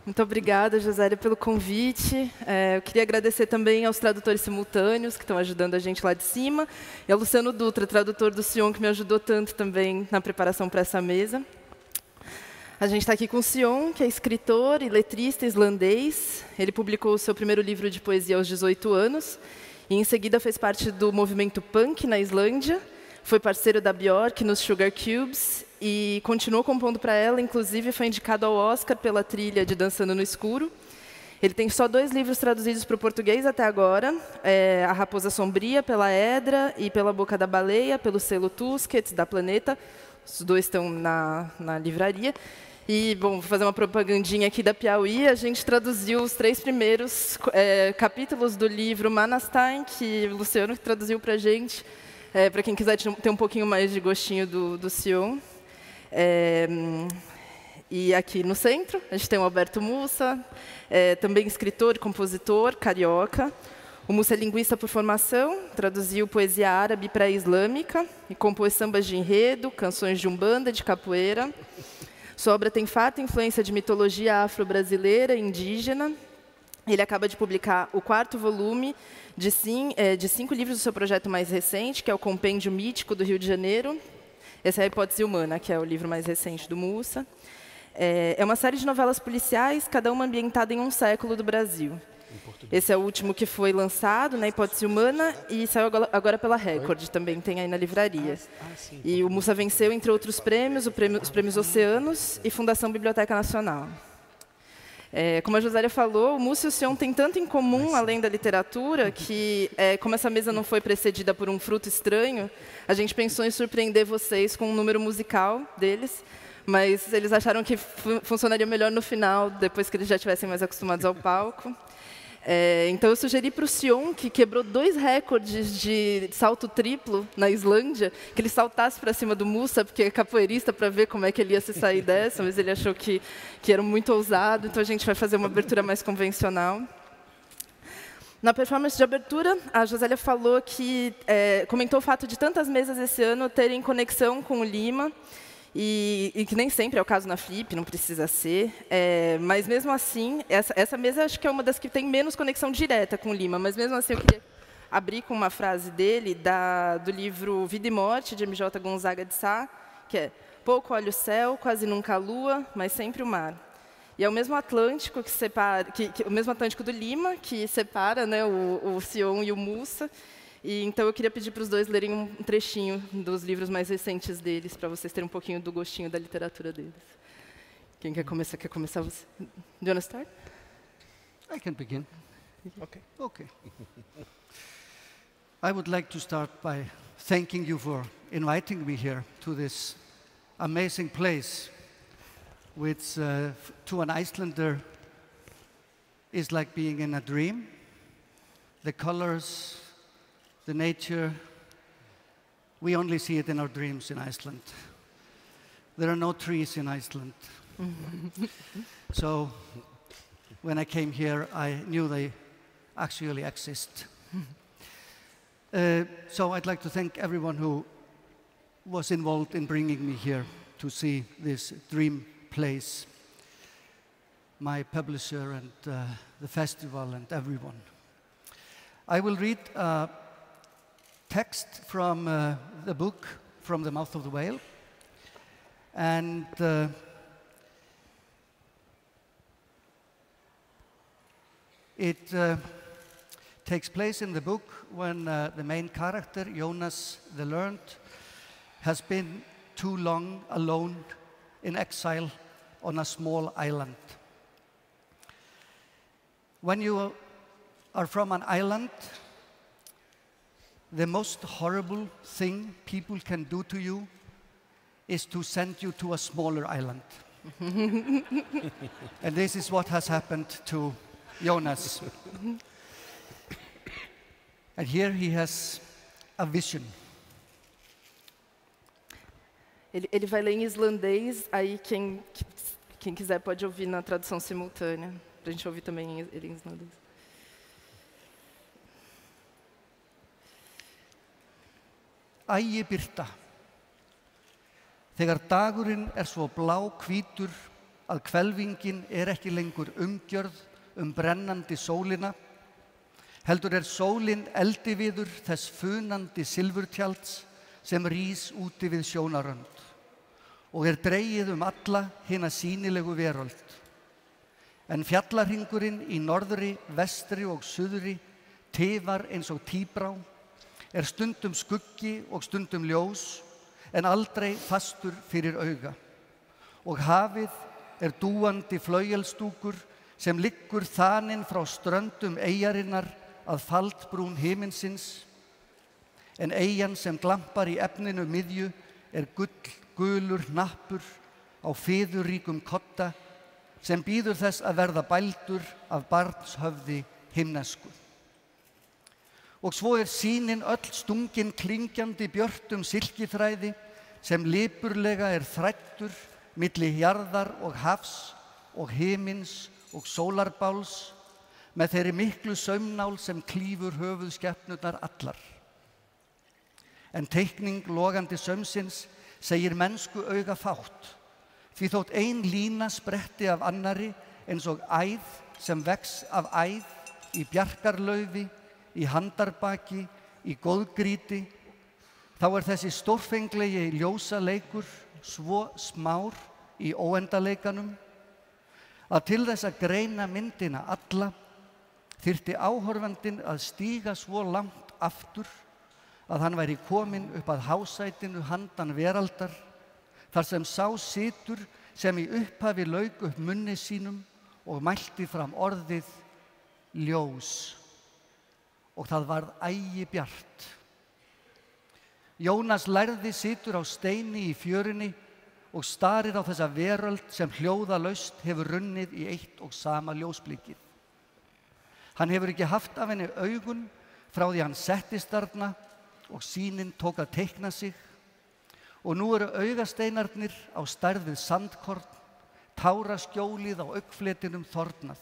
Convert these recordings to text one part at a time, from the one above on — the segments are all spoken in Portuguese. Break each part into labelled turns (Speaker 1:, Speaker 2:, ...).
Speaker 1: Muito obrigada, Josélia, pelo convite. Eu queria agradecer também aos tradutores simultâneos que estão ajudando a gente lá de cima, e ao Luciano Dutra, tradutor do Sion, que me ajudou tanto também na preparação para essa mesa. A gente está aqui com o Sion, que é escritor e letrista islandês. Ele publicou o seu primeiro livro de poesia aos 18 anos, e em seguida fez parte do movimento punk na Islândia, foi parceiro da Björk nos Sugar Cubes, e continuou compondo para ela, inclusive foi indicado ao Oscar pela trilha de Dançando no Escuro. Ele tem só 2 livros traduzidos para o português até agora, A Raposa Sombria, pela Edra, e Pela Boca da Baleia, pelo selo Tusquets, da Planeta. Os 2 estão na livraria. E, bom, vou fazer uma propagandinha aqui da Piauí. A gente traduziu os 3 primeiros capítulos do livro Manastain, que o Luciano traduziu para a gente, para quem quiser ter um pouquinho mais de gostinho do Sion. E aqui no centro, a gente tem o Alberto Mussa, também escritor e compositor, carioca. O Mussa é linguista por formação, traduziu poesia árabe pré-islâmica e compôs sambas de enredo, canções de umbanda, de capoeira. Sua obra tem farta influência de mitologia afro-brasileira e indígena. Ele acaba de publicar o 4º volume de 5 livros do seu projeto mais recente, que é o Compêndio Mítico do Rio de Janeiro. Essa é a Hipótese Humana, que é o livro mais recente do Mussa. É uma série de novelas policiais, cada uma ambientada em um século do Brasil. Esse é o último que foi lançado, na Hipótese Humana, e saiu agora pela Record, também tem aí na livraria. E o Mussa venceu, entre outros prêmios, os prêmios Oceanos e Fundação Biblioteca Nacional. Como a Josélia falou, o Mussa e o Sion têm tanto em comum, além da literatura, que, como essa mesa não foi precedida por um fruto estranho, a gente pensou em surpreender vocês com um número musical deles, mas eles acharam que funcionaria melhor no final, depois que eles já estivessem mais acostumados ao palco. Então, eu sugeri para o Sion, que quebrou 2 recordes de salto triplo na Islândia, que ele saltasse para cima do Mussa, porque é capoeirista, para ver como é que ele ia se sair dessa, mas ele achou que era muito ousado, então a gente vai fazer uma abertura mais convencional. Na performance de abertura, a Josélia falou que comentou o fato de tantas mesas esse ano terem conexão com o Lima, e que nem sempre é o caso na Flip, não precisa ser. Mas, mesmo assim, essa mesa acho que é uma das que tem menos conexão direta com o Lima. Mas, mesmo assim, eu queria abrir com uma frase dele, do livro Vida e Morte, de M.J. Gonzaga de Sá, que é: pouco olho o céu, quase nunca a lua, mas sempre o mar. E é o mesmo Atlântico que separa, o mesmo Atlântico do Lima, que separa, né, o Sion e o Mussa. E, então, eu queria pedir para os 2 lerem um trechinho dos livros mais recentes deles, para vocês terem um pouquinho do gostinho da literatura deles. Quem quer começar? Quer começar você? Do you want to start?
Speaker 2: I can begin.
Speaker 3: Okay.
Speaker 2: Okay. I would like to start by thanking you for inviting me here to this amazing place, which to an Icelander is like being in a dream. The colors, the nature, we only see it in our dreams in Iceland. There are no trees in Iceland. So when I came here, I knew they actually exist. So I'd like to thank everyone who was involved in bringing me here to see this dream place, my publisher and the festival and everyone. I will read text from the book, From the Mouth of the Whale. And it takes place in the book when the main character, Jonas the Learned, has been too long alone in exile on a small island. When you are from an island, the most horrible thing people can do to you is to send you to a smaller island. And this is what has happened to Jonas. And here he has a vision.
Speaker 1: Ele vai ler em islandês, aí quem quiser pode ouvir na tradução simultânea, para a gente ouvir também ele em islandês.
Speaker 2: Æi birta, þegar dagurinn svo bláhvítur að hvelfingin ekki lengur umgjörð brennandi sólina, heldur sólin eldiviður þess funandi silfurtjalds sem rís úti við sjónarrönd og dregið alla hina sýnilegu veröld. En fjallarhringurinn í norðri, vestri og suðri tifar eins og tíbrá, stundum skuggi og stundum ljós, en aldrei fastur fyrir auga. Og hafið dúandi flauelsdúkur sem liggur þaninn frá ströndum eyjarinnar að faldbrún himinsins, en eyjan sem glampar í efninu miðju gulur hnappur á fiðurríkum kodda sem bíður þess að verða bældur af barnshöfði himnesku. Og svo sýnin öll stungin klingjandi björtum silkiþræði sem lipurlega þræddur milli jarðar og hafs og himins og sólarbáls með þeirri miklu saumnál sem klífur höfuðskepnurnar allar. En teikning logandi saumsins segir mennsku auga fátt, því þótt ein lína spretti af annarri eins og æð sem vex af æð í bjarkarlaufi, í handarbaki, í góðgríti, þá þessi stórfenglegi ljósaleikur svo smár í óendaleikanum að til þess að greina myndina alla þyrfti áhorfandinn að stíga svo langt aftur að hann væri kominn upp að hásætinu handan veraldar, þar sem sá situr sem í upphafi lauk upp munni sínum og mælti fram orðið ljós. Og það varð ægibjart. Jónas lærði situr á steini í fjörunni og starir á þessa veröld sem hljóðalaust hefur runnið í eitt og sama ljósblikið. Hann hefur ekki haft af henni augun frá því hann settist þarna og sýnin tók að teikna sig, og nú augasteinarnir á stærð við sandkorn, táraskjólið á augnfletinum þornað.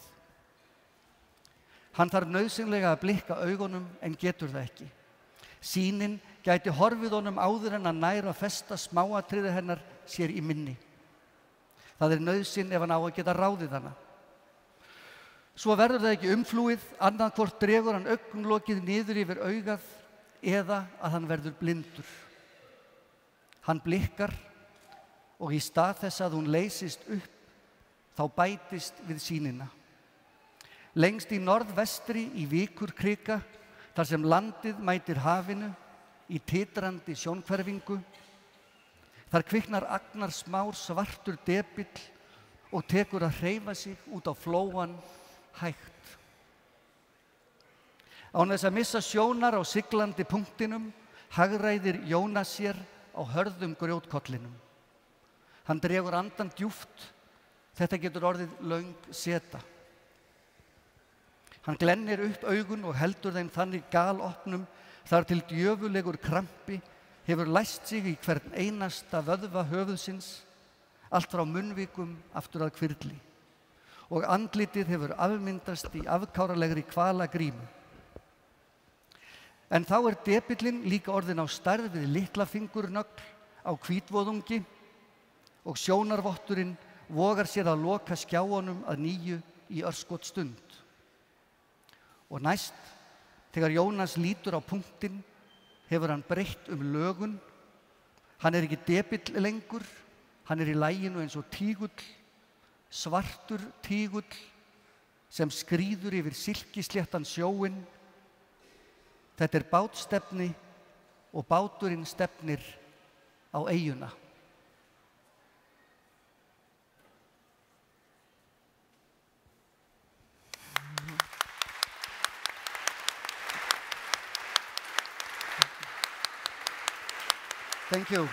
Speaker 2: Hann þarf nauðsynlega að blikka augunum en getur það ekki. Sýnin gæti horfið honum áður en að næra að festa smáatriði hennar sér í minni. Það nauðsyn ef hann á að geta ráðið hana. Svo verður það ekki umflúið, annaðhvort dregur hann augnlokið niður yfir augað eða að hann verður blindur. Hann blikkar og í stað þess að hún leysist upp, þá bætist við sýnina. Lengst í norðvestri í Víkurkrika, þar sem landið mætir hafinu í titrandi sjónhverfingu, þar kviknar agnar smár svartur depill og tekur að hreyfa sig út á flóan hægt. Án þess að missa sjónar á siglandi punktinum hagræðir Jónas sér á hörðum grjótkollinum. Hann dregur andan djúpt, þetta getur orðið löng seta. Hann glennir upp augun og heldur þeim þannig galopnum þar til djöfulegur krampi hefur læst sig í hvern einasta vöðva höfuðsins, allt frá munnvikum aftur að hvirfli, og andlitið hefur afmyndast í afkáralegri kvalagrímu. En þá depillinn líka orðinn á stærð við litlafingurnögl á hvítvoðungi og sjónarvotturinn vogar sér að loka skjáunum að nýju í örskotsstund. Og næst, þegar Jónas lítur á punktinn, hefur hann breytt lögun. Hann ekki depill lengur, hann í laginu eins og tígull, svartur tígull sem skríður yfir silkisléttan sjóinn. Þetta bátstefni og báturinn stefnir á eyjuna. Thank you.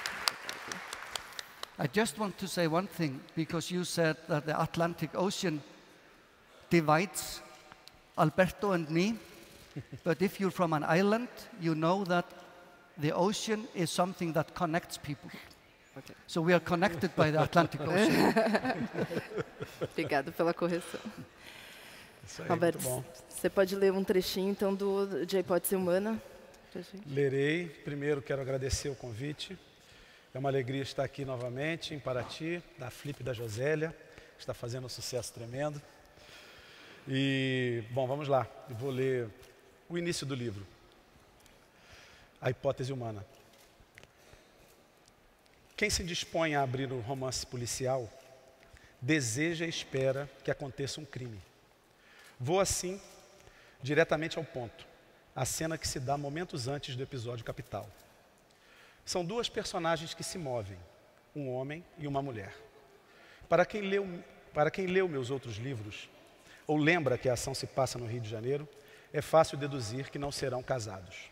Speaker 2: I just want to say one thing, because you said that the Atlantic Ocean divides Alberto and me. But if you're from an island, you know that the ocean is something that connects people. Okay. So we are connected by the Atlantic Ocean.
Speaker 1: Obrigada pela correção. Roberto, você pode ler trechinho então do De Hipótese Humana?
Speaker 3: Lerei. Primeiro quero agradecer o convite. É uma alegria estar aqui novamente em Paraty, da Flip da Josélia, que está fazendo um sucesso tremendo. E, bom, vamos lá. Eu vou ler o início do livro. A hipótese humana. Quem se dispõe a abrir um romance policial deseja e espera que aconteça um crime. Vou assim diretamente ao ponto, a cena que se dá momentos antes do episódio capital. São duas personagens que se movem, um homem e uma mulher. Para quem leu meus outros livros, ou lembra que a ação se passa no Rio de Janeiro, é fácil deduzir que não serão casados.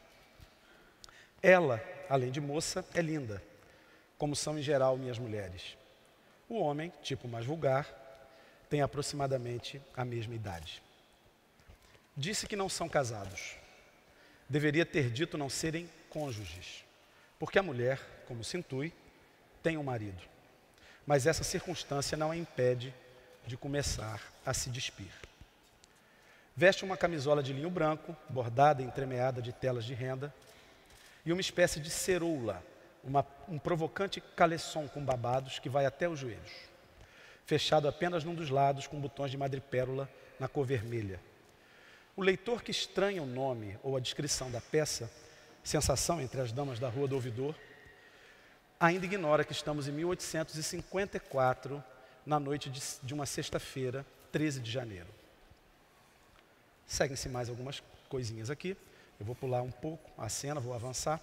Speaker 3: Ela, além de moça, é linda, como são em geral minhas mulheres. O homem, tipo mais vulgar, tem aproximadamente a mesma idade. Disse que não são casados. Deveria ter dito não serem cônjuges, porque a mulher, como se intui, tem um marido. Mas essa circunstância não a impede de começar a se despir. Veste uma camisola de linho branco, bordada e entremeada de telas de renda, e uma espécie de ceroula, um provocante caleçon com babados que vai até os joelhos, fechado apenas num dos lados com botões de madrepérola na cor vermelha. O leitor que estranha o nome ou a descrição da peça, sensação entre as damas da Rua do Ouvidor, ainda ignora que estamos em 1854, na noite de uma sexta-feira, 13 de janeiro. Seguem-se mais algumas coisinhas aqui. Eu vou pular um pouco a cena, vou avançar.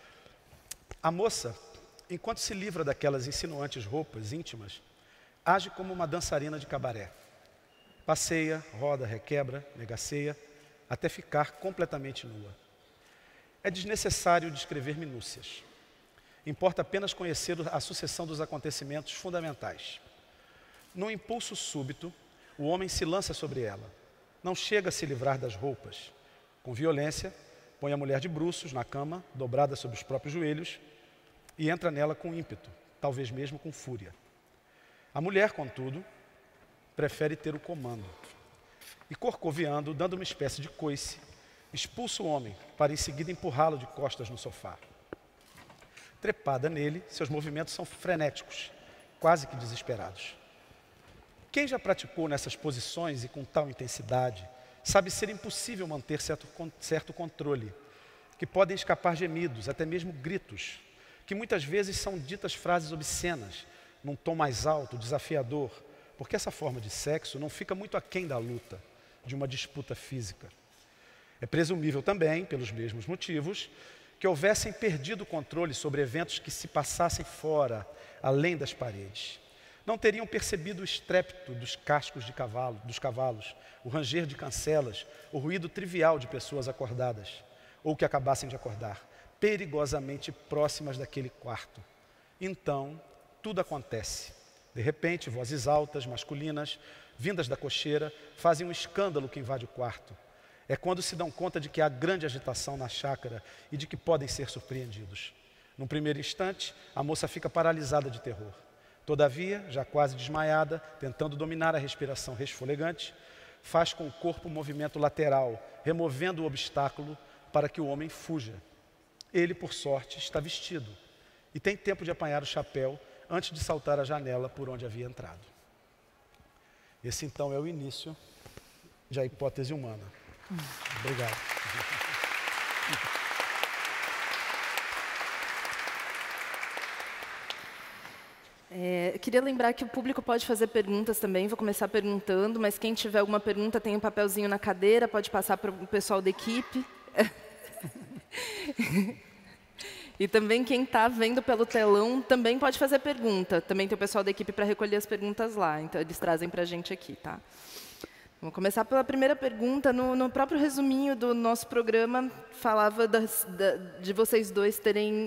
Speaker 3: A moça, enquanto se livra daquelas insinuantes roupas íntimas, age como uma dançarina de cabaré. Passeia, roda, requebra, negaceia, até ficar completamente nua. É desnecessário descrever minúcias. Importa apenas conhecer a sucessão dos acontecimentos fundamentais. Num impulso súbito, o homem se lança sobre ela. Não chega a se livrar das roupas. Com violência, põe a mulher de bruços na cama, dobrada sobre os próprios joelhos, e entra nela com ímpeto, talvez mesmo com fúria. A mulher, contudo, prefere ter o comando. E corcoviando, dando uma espécie de coice, expulsa o homem para em seguida empurrá-lo de costas no sofá. Trepada nele, seus movimentos são frenéticos, quase que desesperados. Quem já praticou nessas posições e com tal intensidade, sabe ser impossível manter certo controle, que podem escapar gemidos, até mesmo gritos, que muitas vezes são ditas frases obscenas, num tom mais alto, desafiador, porque essa forma de sexo não fica muito aquém da luta, de uma disputa física. É presumível também, pelos mesmos motivos, que houvessem perdido o controle sobre eventos que se passassem fora, além das paredes. Não teriam percebido o estrépito dos cascos dos cavalos, o ranger de cancelas, o ruído trivial de pessoas acordadas, ou que acabassem de acordar, perigosamente próximas daquele quarto. Então, tudo acontece. De repente, vozes altas, masculinas, vindas da cocheira, fazem um escândalo que invade o quarto. É quando se dão conta de que há grande agitação na chácara e de que podem ser surpreendidos. Num primeiro instante, a moça fica paralisada de terror. Todavia, já quase desmaiada, tentando dominar a respiração resfolegante, faz com o corpo um movimento lateral, removendo o obstáculo para que o homem fuja. Ele, por sorte, está vestido e tem tempo de apanhar o chapéu antes de saltar a janela por onde havia entrado. Esse, então, é o início de A Hipótese Humana. Obrigado.
Speaker 1: Eu queria lembrar que o público pode fazer perguntas também, vou começar perguntando, mas quem tiver alguma pergunta tem um papelzinho na cadeira, pode passar para o pessoal da equipe. E também quem está vendo pelo telão também pode fazer pergunta. Também tem o pessoal da equipe para recolher as perguntas lá, então eles trazem para a gente aqui, tá? Vamos começar pela primeira pergunta. No próprio resuminho do nosso programa, falava de vocês dois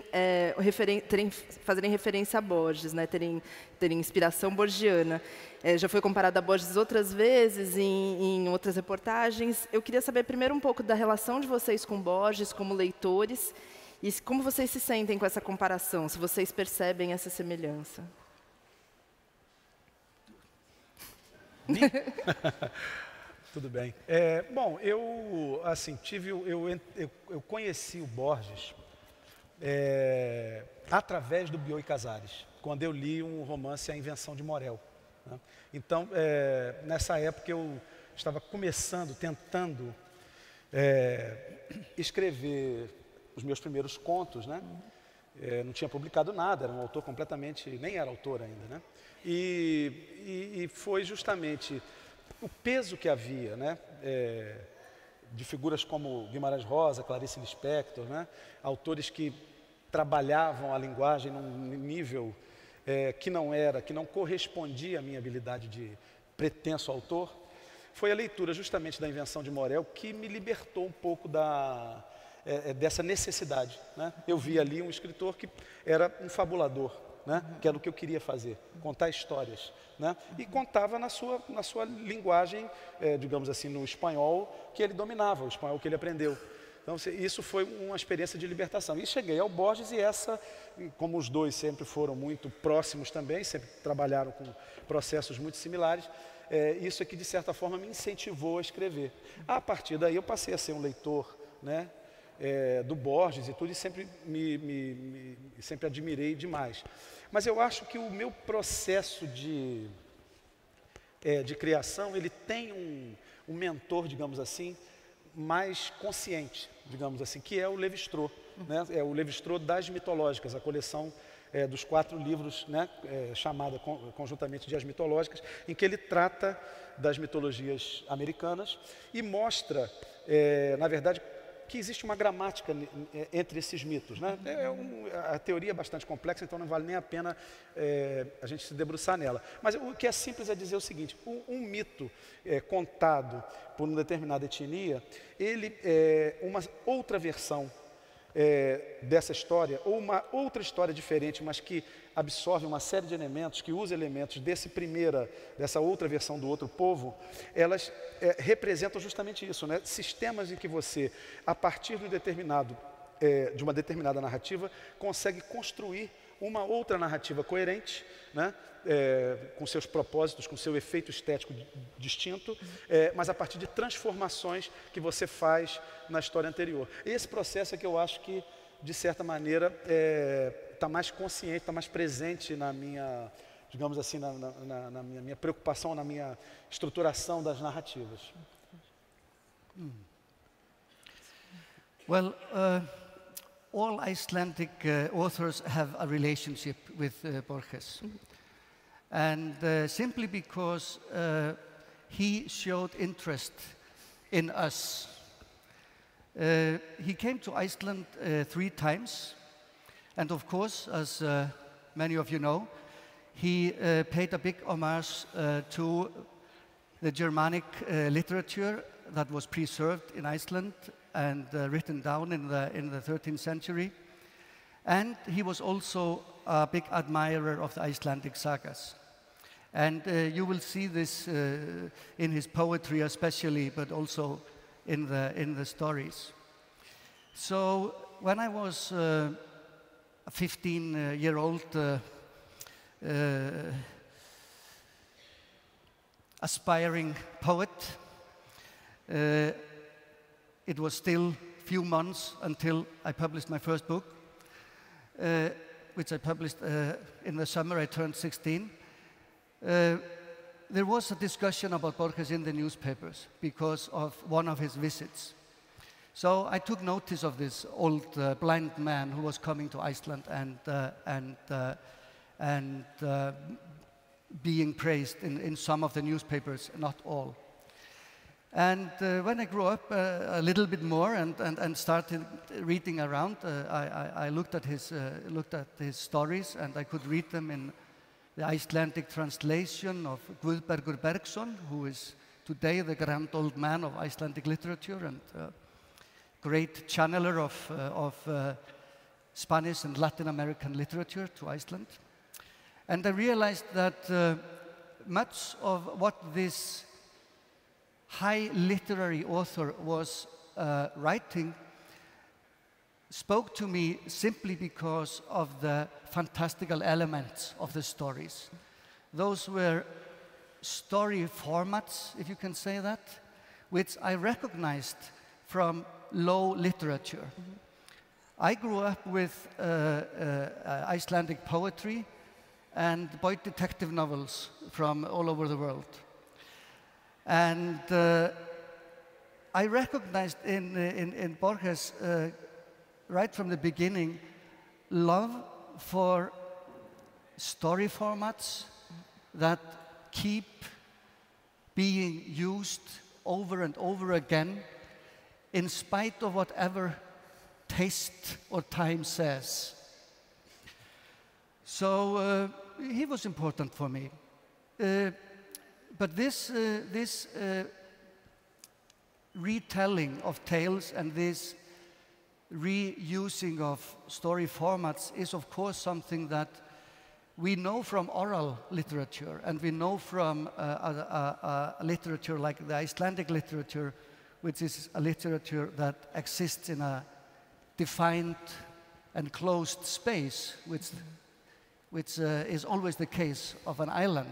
Speaker 1: fazerem referência a Borges, né? terem inspiração borgiana. Já foi comparado a Borges outras vezes, em outras reportagens. Eu queria saber primeiro um pouco da relação de vocês com Borges, como leitores, e como vocês se sentem com essa comparação, se vocês percebem essa semelhança.
Speaker 3: Tudo bem. Bom, eu conheci o Borges através do Bioy Casares, quando eu li um romance, A Invenção de Morel, né? Então, nessa época eu estava começando, tentando escrever os meus primeiros contos, né? Não tinha publicado nada, era um autor completamente, nem era autor ainda, né? E foi justamente o peso que havia, né? De figuras como Guimarães Rosa, Clarice Lispector, né? Autores que trabalhavam a linguagem num nível que não correspondia à minha habilidade de pretenso autor. Foi a leitura justamente da Invenção de Morel que me libertou um pouco dessa necessidade, né? Eu vi ali um escritor que era um fabulador, né? Que era o que eu queria fazer, contar histórias, né? E contava na sua linguagem, digamos assim, no espanhol que ele dominava, o espanhol que ele aprendeu. Então, isso foi uma experiência de libertação. E cheguei ao Borges e essa, como os dois sempre foram muito próximos também, sempre trabalharam com processos muito similares, isso é que, de certa forma, me incentivou a escrever. A partir daí, eu passei a ser um leitor, né, do Borges e tudo, e sempre sempre admirei demais. Mas eu acho que o meu processo de criação, ele tem um mentor, digamos assim, mais consciente, digamos assim, que é o Lévi-Strauss, né? É o Lévi-Strauss das mitológicas, a coleção dos 4 livros, né? Chamada conjuntamente de As Mitológicas, em que ele trata das mitologias americanas e mostra, na verdade, que existe uma gramática entre esses mitos, né? A teoria é bastante complexa, então não vale nem a pena a gente se debruçar nela. Mas o que é simples é dizer o seguinte: um mito contado por uma determinada etnia, ele é uma outra versão dessa história, ou uma outra história diferente, mas que absorve uma série de elementos, que usa elementos dessa outra versão do outro povo, elas representam justamente isso, né? Sistemas em que você, a partir de uma determinada narrativa, consegue construir uma outra narrativa coerente, né? Com seus propósitos, com seu efeito estético distinto, mas a partir de transformações que você faz na história anterior. Esse processo é que eu acho que, de certa maneira, está mais consciente, está mais presente na minha, digamos assim, na minha preocupação, na minha estruturação das narrativas.
Speaker 2: Well, all Icelandic authors have a relationship with Borges. And simply because he showed interest in us. He came to Iceland 3 times. And of course, as many of you know, he paid a big homage to the Germanic literature that was preserved in Iceland and written down in the 13th century. And he was also a big admirer of the Icelandic sagas. And you will see this in his poetry especially, but also in the stories. So when I was a 15-year-old aspiring poet, it was still few months until I published my first book, which I published in the summer. I turned 16. There was a discussion about Borges in the newspapers because of one of his visits. So I took notice of this old blind man who was coming to Iceland and being praised in some of the newspapers, not all. And when I grew up a little bit more and started reading around, I looked at his stories, and I could read them in the Icelandic translation of Guðbergur Bergsson, who is today the grand old man of Icelandic literature and great channeler of Spanish and Latin American literature to Iceland. And I realized that much of what this high literary author was writing spoke to me simply because of the fantastical elements of the stories. Those were story formats, if you can say that, which I recognized from low literature. I grew up with Icelandic poetry and boy detective novels from all over the world. And I recognized in Borges, right from the beginning, love for story formats that keep being used over and over again in spite of whatever taste or time says. So he was important for me. But this retelling of tales and this reusing of story formats is of course something that we know from oral literature, and we know from literature like the Icelandic literature, which is a literature that exists in a defined and closed space, which is always the case of an island.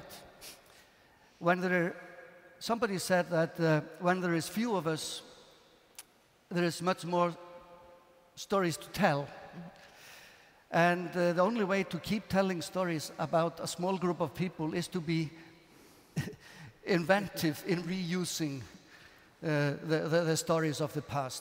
Speaker 2: Somebody said that when there is few of us, there is much more stories to tell. And the only way to keep telling stories about a small group of people is to be inventive in reusing the stories of the past.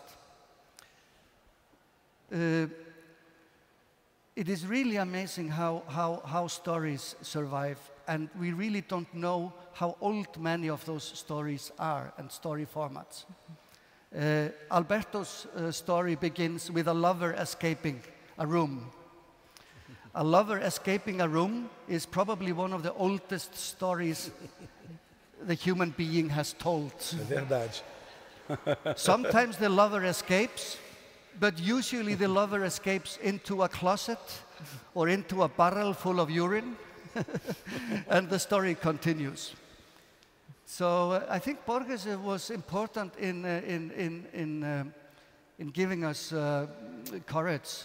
Speaker 2: It is really amazing how stories survive, and we really don't know how old many of those stories are and story formats. Alberto's story begins with a lover escaping a room. A lover escaping a room is probably one of the oldest stories the human being has told.
Speaker 3: É verdade.
Speaker 2: Sometimes the lover escapes, but usually the lover escapes into a closet or into a barrel full of urine, and the story continues. So I think Borges was important in giving us courage,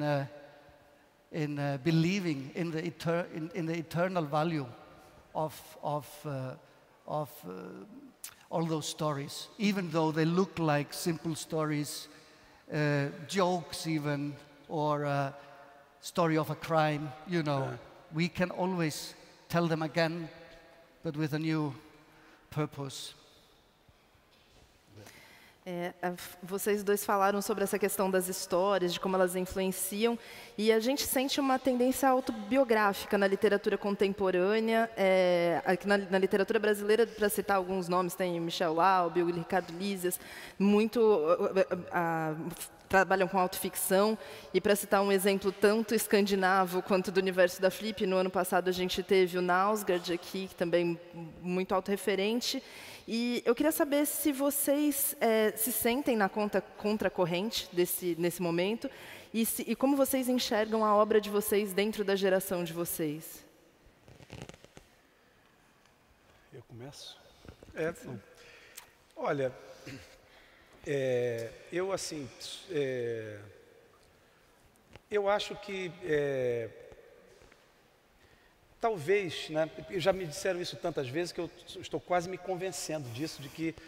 Speaker 2: in believing in the eternal value of all those stories, even though they look like simple stories, jokes even, or a story of a crime. You know, we can always tell them again, but with a new purpose.
Speaker 1: Vocês dois falaram sobre essa questão das histórias, de como elas influenciam, e a gente sente uma tendência autobiográfica na literatura contemporânea. Aqui na literatura brasileira, para citar alguns nomes, tem Michel Laub, o Ricardo Lísias, trabalham com autoficção. E para citar um exemplo tanto escandinavo quanto do universo da Flip, no ano passado a gente teve o Nausgard aqui, que também muito autorreferente. E eu queria saber se vocês se sentem na contracorrente nesse momento e como vocês enxergam a obra de vocês dentro da geração de vocês.
Speaker 3: Eu começo? Olha, eu assim, eu acho que talvez, né, já me disseram isso tantas vezes que eu estou quase me convencendo disso, de que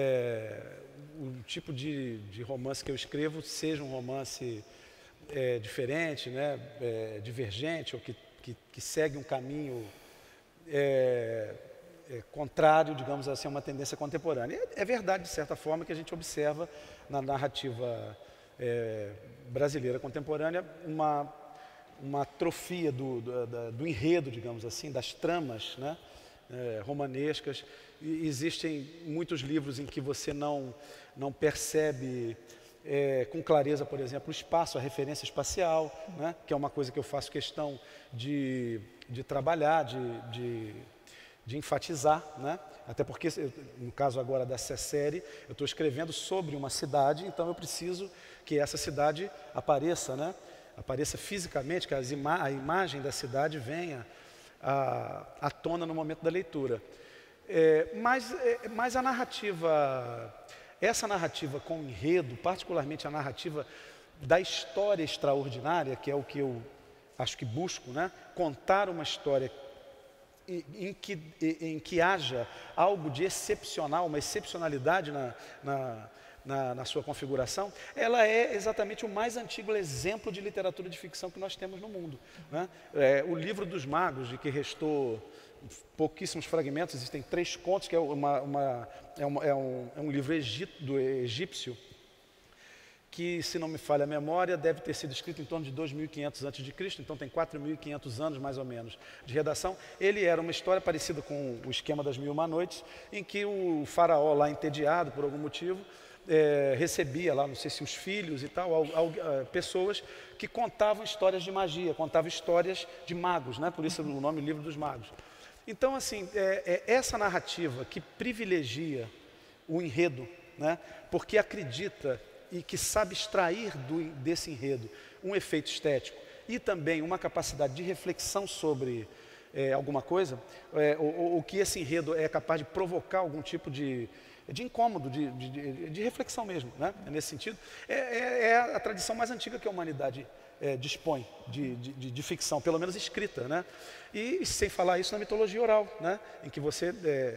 Speaker 3: o tipo de romance que eu escrevo seja um romance diferente, né, divergente, ou que segue um caminho contrário, digamos assim, a uma tendência contemporânea. É verdade, de certa forma, que a gente observa na narrativa brasileira contemporânea uma atrofia do enredo, digamos assim, das tramas, né, romanescas. E existem muitos livros em que você não percebe com clareza, por exemplo, o espaço, a referência espacial, né, que é uma coisa que eu faço questão de trabalhar, de enfatizar, né? Até porque, no caso agora dessa série, eu estou escrevendo sobre uma cidade, então eu preciso que essa cidade apareça, né? Apareça fisicamente, que a imagem da cidade venha à tona no momento da leitura. Mas a narrativa, essa narrativa com enredo, particularmente a narrativa da história extraordinária, que é o que eu acho que busco, né? Contar uma história em que haja algo de excepcional, uma excepcionalidade na sua configuração, ela é exatamente o mais antigo exemplo de literatura de ficção que nós temos no mundo, né? O Livro dos Magos, de que restou pouquíssimos fragmentos, existem 3 contos, que é um livro egípcio, que, se não me falha a memória, deve ter sido escrito em torno de 2.500 a.C., então tem 4.500 anos, mais ou menos, de redação. Ele era uma história parecida com o esquema das Mil e Uma Noites, em que o faraó, lá entediado por algum motivo, recebia lá, não sei se os filhos e tal, pessoas que contavam histórias de magia, contavam histórias de magos, né? Por isso o nome Livro dos Magos. Então, assim, essa narrativa que privilegia o enredo, né? Porque acredita e que sabe extrair desse enredo um efeito estético e também uma capacidade de reflexão sobre alguma coisa, ou que esse enredo é capaz de provocar algum tipo de incômodo, de reflexão mesmo, né? Nesse sentido, é a tradição mais antiga que a humanidade dispõe de ficção, pelo menos escrita, né? E sem falar isso na mitologia oral, né? Em que você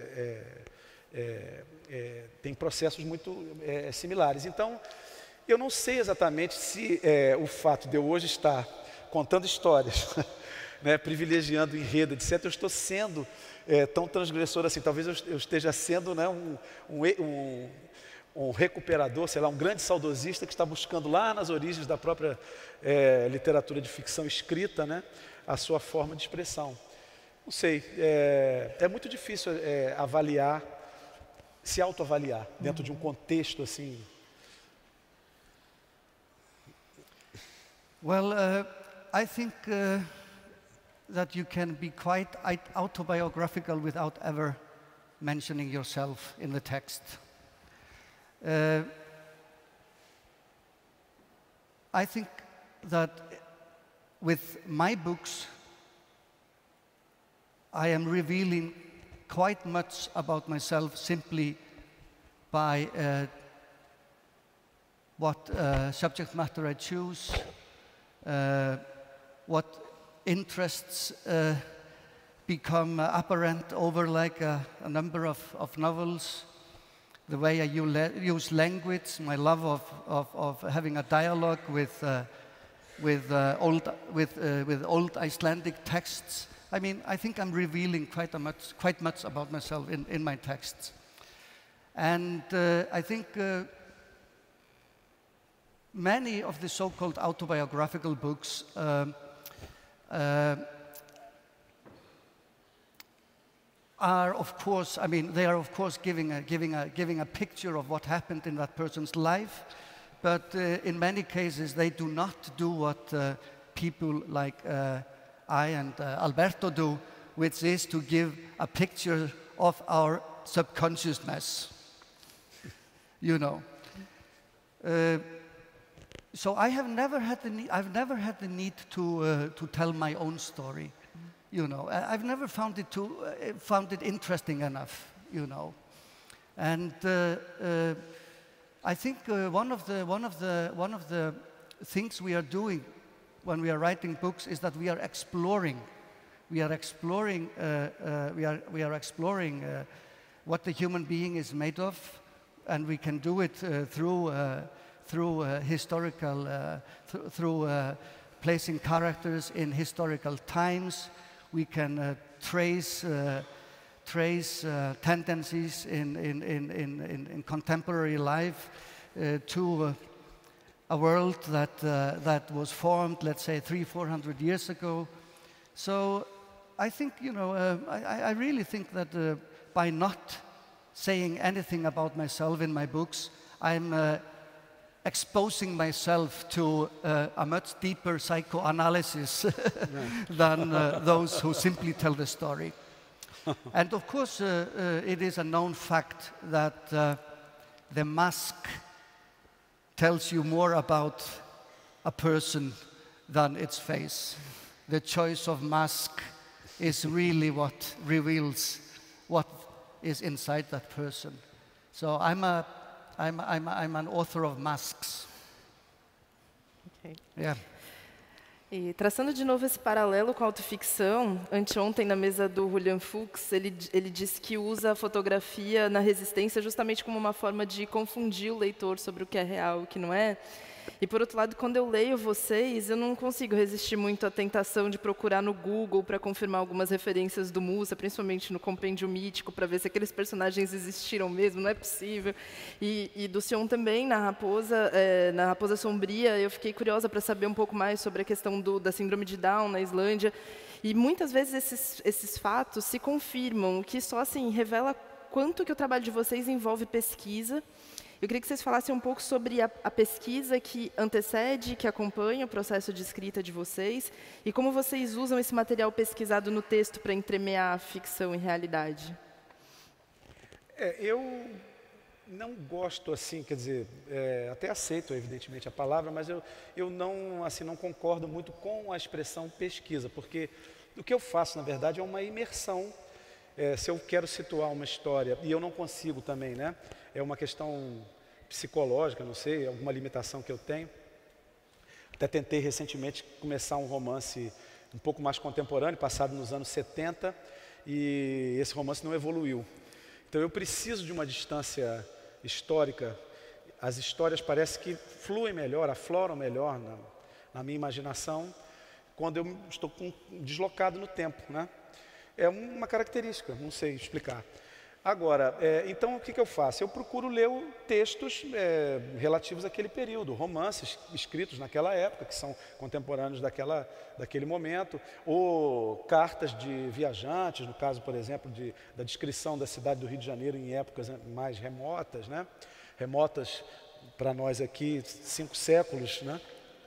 Speaker 3: tem processos muito similares. Então, eu não sei exatamente se o fato de eu hoje estar contando histórias, né, privilegiando o enredo, etc., eu estou sendo tão transgressor assim. Talvez eu esteja sendo, né, um recuperador, sei lá, um grande saudosista que está buscando lá nas origens da própria literatura de ficção escrita, né, a sua forma de expressão. Não sei, é muito difícil avaliar, se autoavaliar dentro de um contexto assim.
Speaker 2: Well, I think that you can be quite autobiographical without ever mentioning yourself in the text. I think that with my books, I am revealing quite much about myself simply by what subject matter I choose, what interests become apparent over like a number of novels, the way I use language, my love of having a dialogue with old Icelandic texts. I mean, I think I'm revealing quite much about myself in my texts. And I think many of the so-called autobiographical books are, of course, I mean, they are, of course, giving a picture of what happened in that person's life, but in many cases they do not do what people like I and Alberto do, which is to give a picture of our subconsciousness, you know. So I've never had the need to tell my own story, you know. I've never found it interesting enough, you know. And I think one of the things we are doing when we are writing books is that we are exploring. We are exploring what the human being is made of, and we can do it through placing characters in historical times. We can trace tendencies in contemporary life to a world that was formed, let's say, 300-400 years ago. So I think, you know, I really think that by not saying anything about myself in my books, I'm exposing myself to a much deeper psychoanalysis than those who simply tell the story. And of course, it is a known fact that the mask tells you more about a person than its face. The choice of mask is really what reveals what is inside that person. So I'm an author of masks.
Speaker 1: Okay.
Speaker 2: Yeah.
Speaker 1: E traçando de novo esse paralelo com a autoficção, anteontem na mesa do Julian Fuchs, ele disse que usa a fotografia na resistência justamente como uma forma de confundir o leitor sobre o que é real e o que não é. E, por outro lado, quando eu leio vocês, eu não consigo resistir muito à tentação de procurar no Google para confirmar algumas referências do Musa, principalmente no Compêndio Mítico, para ver se aqueles personagens existiram mesmo, não é possível. E do Sion também, na Raposa Sombria, eu fiquei curiosa para saber um pouco mais sobre a questão da síndrome de Down na Islândia. E muitas vezes esses fatos se confirmam, o que só assim, revela quanto que o trabalho de vocês envolve pesquisa. Eu queria que vocês falassem um pouco sobre a pesquisa que antecede, que acompanha o processo de escrita de vocês, e como vocês usam esse material pesquisado no texto para entremear a ficção e realidade.
Speaker 3: Eu não gosto, assim, quer dizer, até aceito, evidentemente, a palavra, mas eu não, assim, não concordo muito com a expressão pesquisa, porque o que eu faço, na verdade, é uma imersão. Se eu quero situar uma história, e eu não consigo também, né? É uma questão psicológica, não sei, alguma limitação que eu tenho. Até tentei recentemente começar um romance um pouco mais contemporâneo, passado nos anos 70, e esse romance não evoluiu. Então eu preciso de uma distância histórica. As histórias parece que fluem melhor, afloram melhor na minha imaginação, quando eu estou deslocado no tempo, né? É uma característica, não sei explicar. Agora, então o que eu faço? Eu procuro ler textos relativos àquele período, romances escritos naquela época, que são contemporâneos daquele momento, ou cartas de viajantes, no caso, por exemplo, da descrição da cidade do Rio de Janeiro em épocas mais remotas, né? Remotas para nós aqui, 5 séculos, né?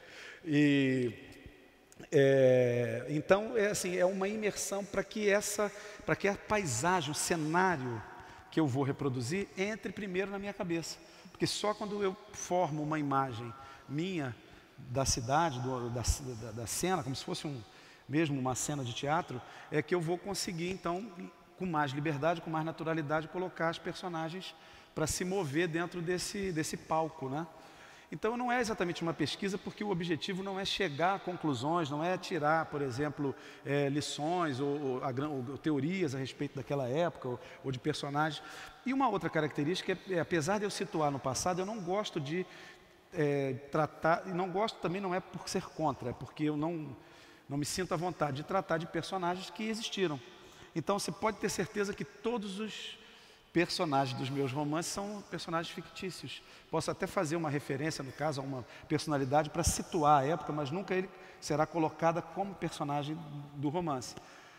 Speaker 3: Então, assim, é uma imersão para que a paisagem, o cenário que eu vou reproduzir, entre primeiro na minha cabeça. Porque só quando eu formo uma imagem minha da cidade, da cena, como se fosse mesmo uma cena de teatro, é que eu vou conseguir, então, com mais liberdade, com mais naturalidade, colocar as personagens para se mover dentro desse palco, né? Então, não é exatamente uma pesquisa, porque o objetivo não é chegar a conclusões, não é tirar, por exemplo, lições ou teorias a respeito daquela época ou de personagens. E uma outra característica apesar de eu situar no passado, eu não gosto de tratar, e não gosto também não é por ser contra, é porque eu não me sinto à vontade de tratar de personagens que existiram. Então, você pode ter certeza que todos os personagens dos meus romances são personagens fictícios. Posso até fazer uma referência, no caso, a uma personalidade para situar a época, mas nunca ele será colocada como personagem do romance.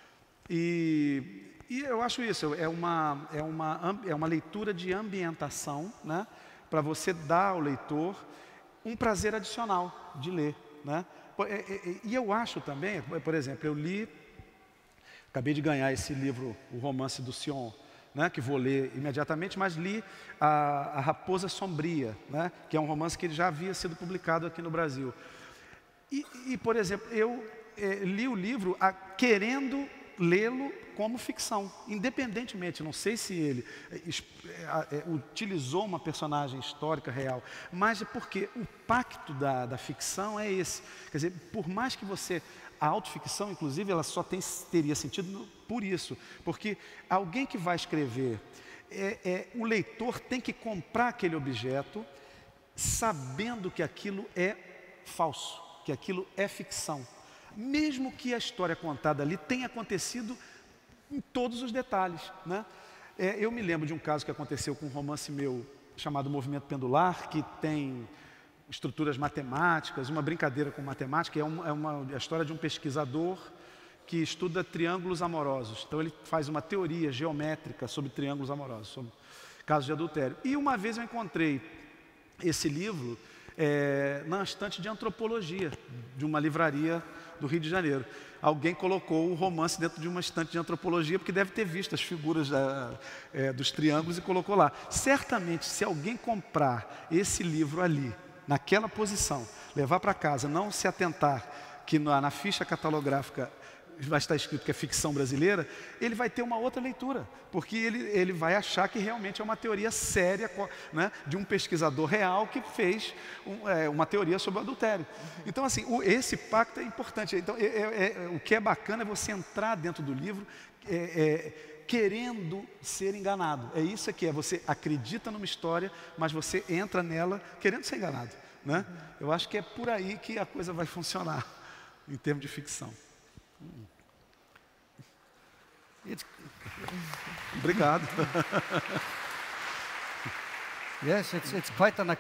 Speaker 3: E eu acho isso, é uma leitura de ambientação, né, para você dar ao leitor um prazer adicional de ler, né? E eu acho também, por exemplo, eu acabei de ganhar esse livro, o romance do Sion, né, que vou ler imediatamente, mas li a Raposa Sombria, né, que é um romance que ele já havia sido publicado aqui no Brasil. E por exemplo, eu li o livro querendo lê-lo como ficção, independentemente, não sei se ele utilizou uma personagem histórica real, mas é porque o pacto da ficção é esse. Quer dizer, por mais que a autoficção, inclusive, ela só teria sentido por isso, porque alguém que vai escrever, o leitor tem que comprar aquele objeto sabendo que aquilo é falso, que aquilo é ficção. Mesmo que a história contada ali tenha acontecido em todos os detalhes, né? Eu me lembro de um caso que aconteceu com um romance meu chamado Movimento Pendular, que tem estruturas matemáticas, uma brincadeira com matemática, é a história de um pesquisador que estuda triângulos amorosos. Então ele faz uma teoria geométrica sobre triângulos amorosos, sobre casos de adultério. E uma vez eu encontrei esse livro na estante de antropologia de uma livraria do Rio de Janeiro. Alguém colocou o romance dentro de uma estante de antropologia, porque deve ter visto as figuras dos triângulos e colocou lá. Certamente, se alguém comprar esse livro ali, naquela posição, levar para casa, não se atentar que na ficha catalográfica vai estar escrito que é ficção brasileira, ele vai ter uma outra leitura, porque ele vai achar que realmente é uma teoria séria, né, de um pesquisador real que fez uma teoria sobre o adultério. Então, assim, esse pacto é importante. Então, o que é bacana é você entrar dentro do livro querendo ser enganado. É isso aqui, você acredita numa história, mas você entra nela querendo ser enganado, né? Eu acho que é por aí que a coisa vai funcionar, em termos de ficção. Obrigado.
Speaker 2: Yes, it's quite an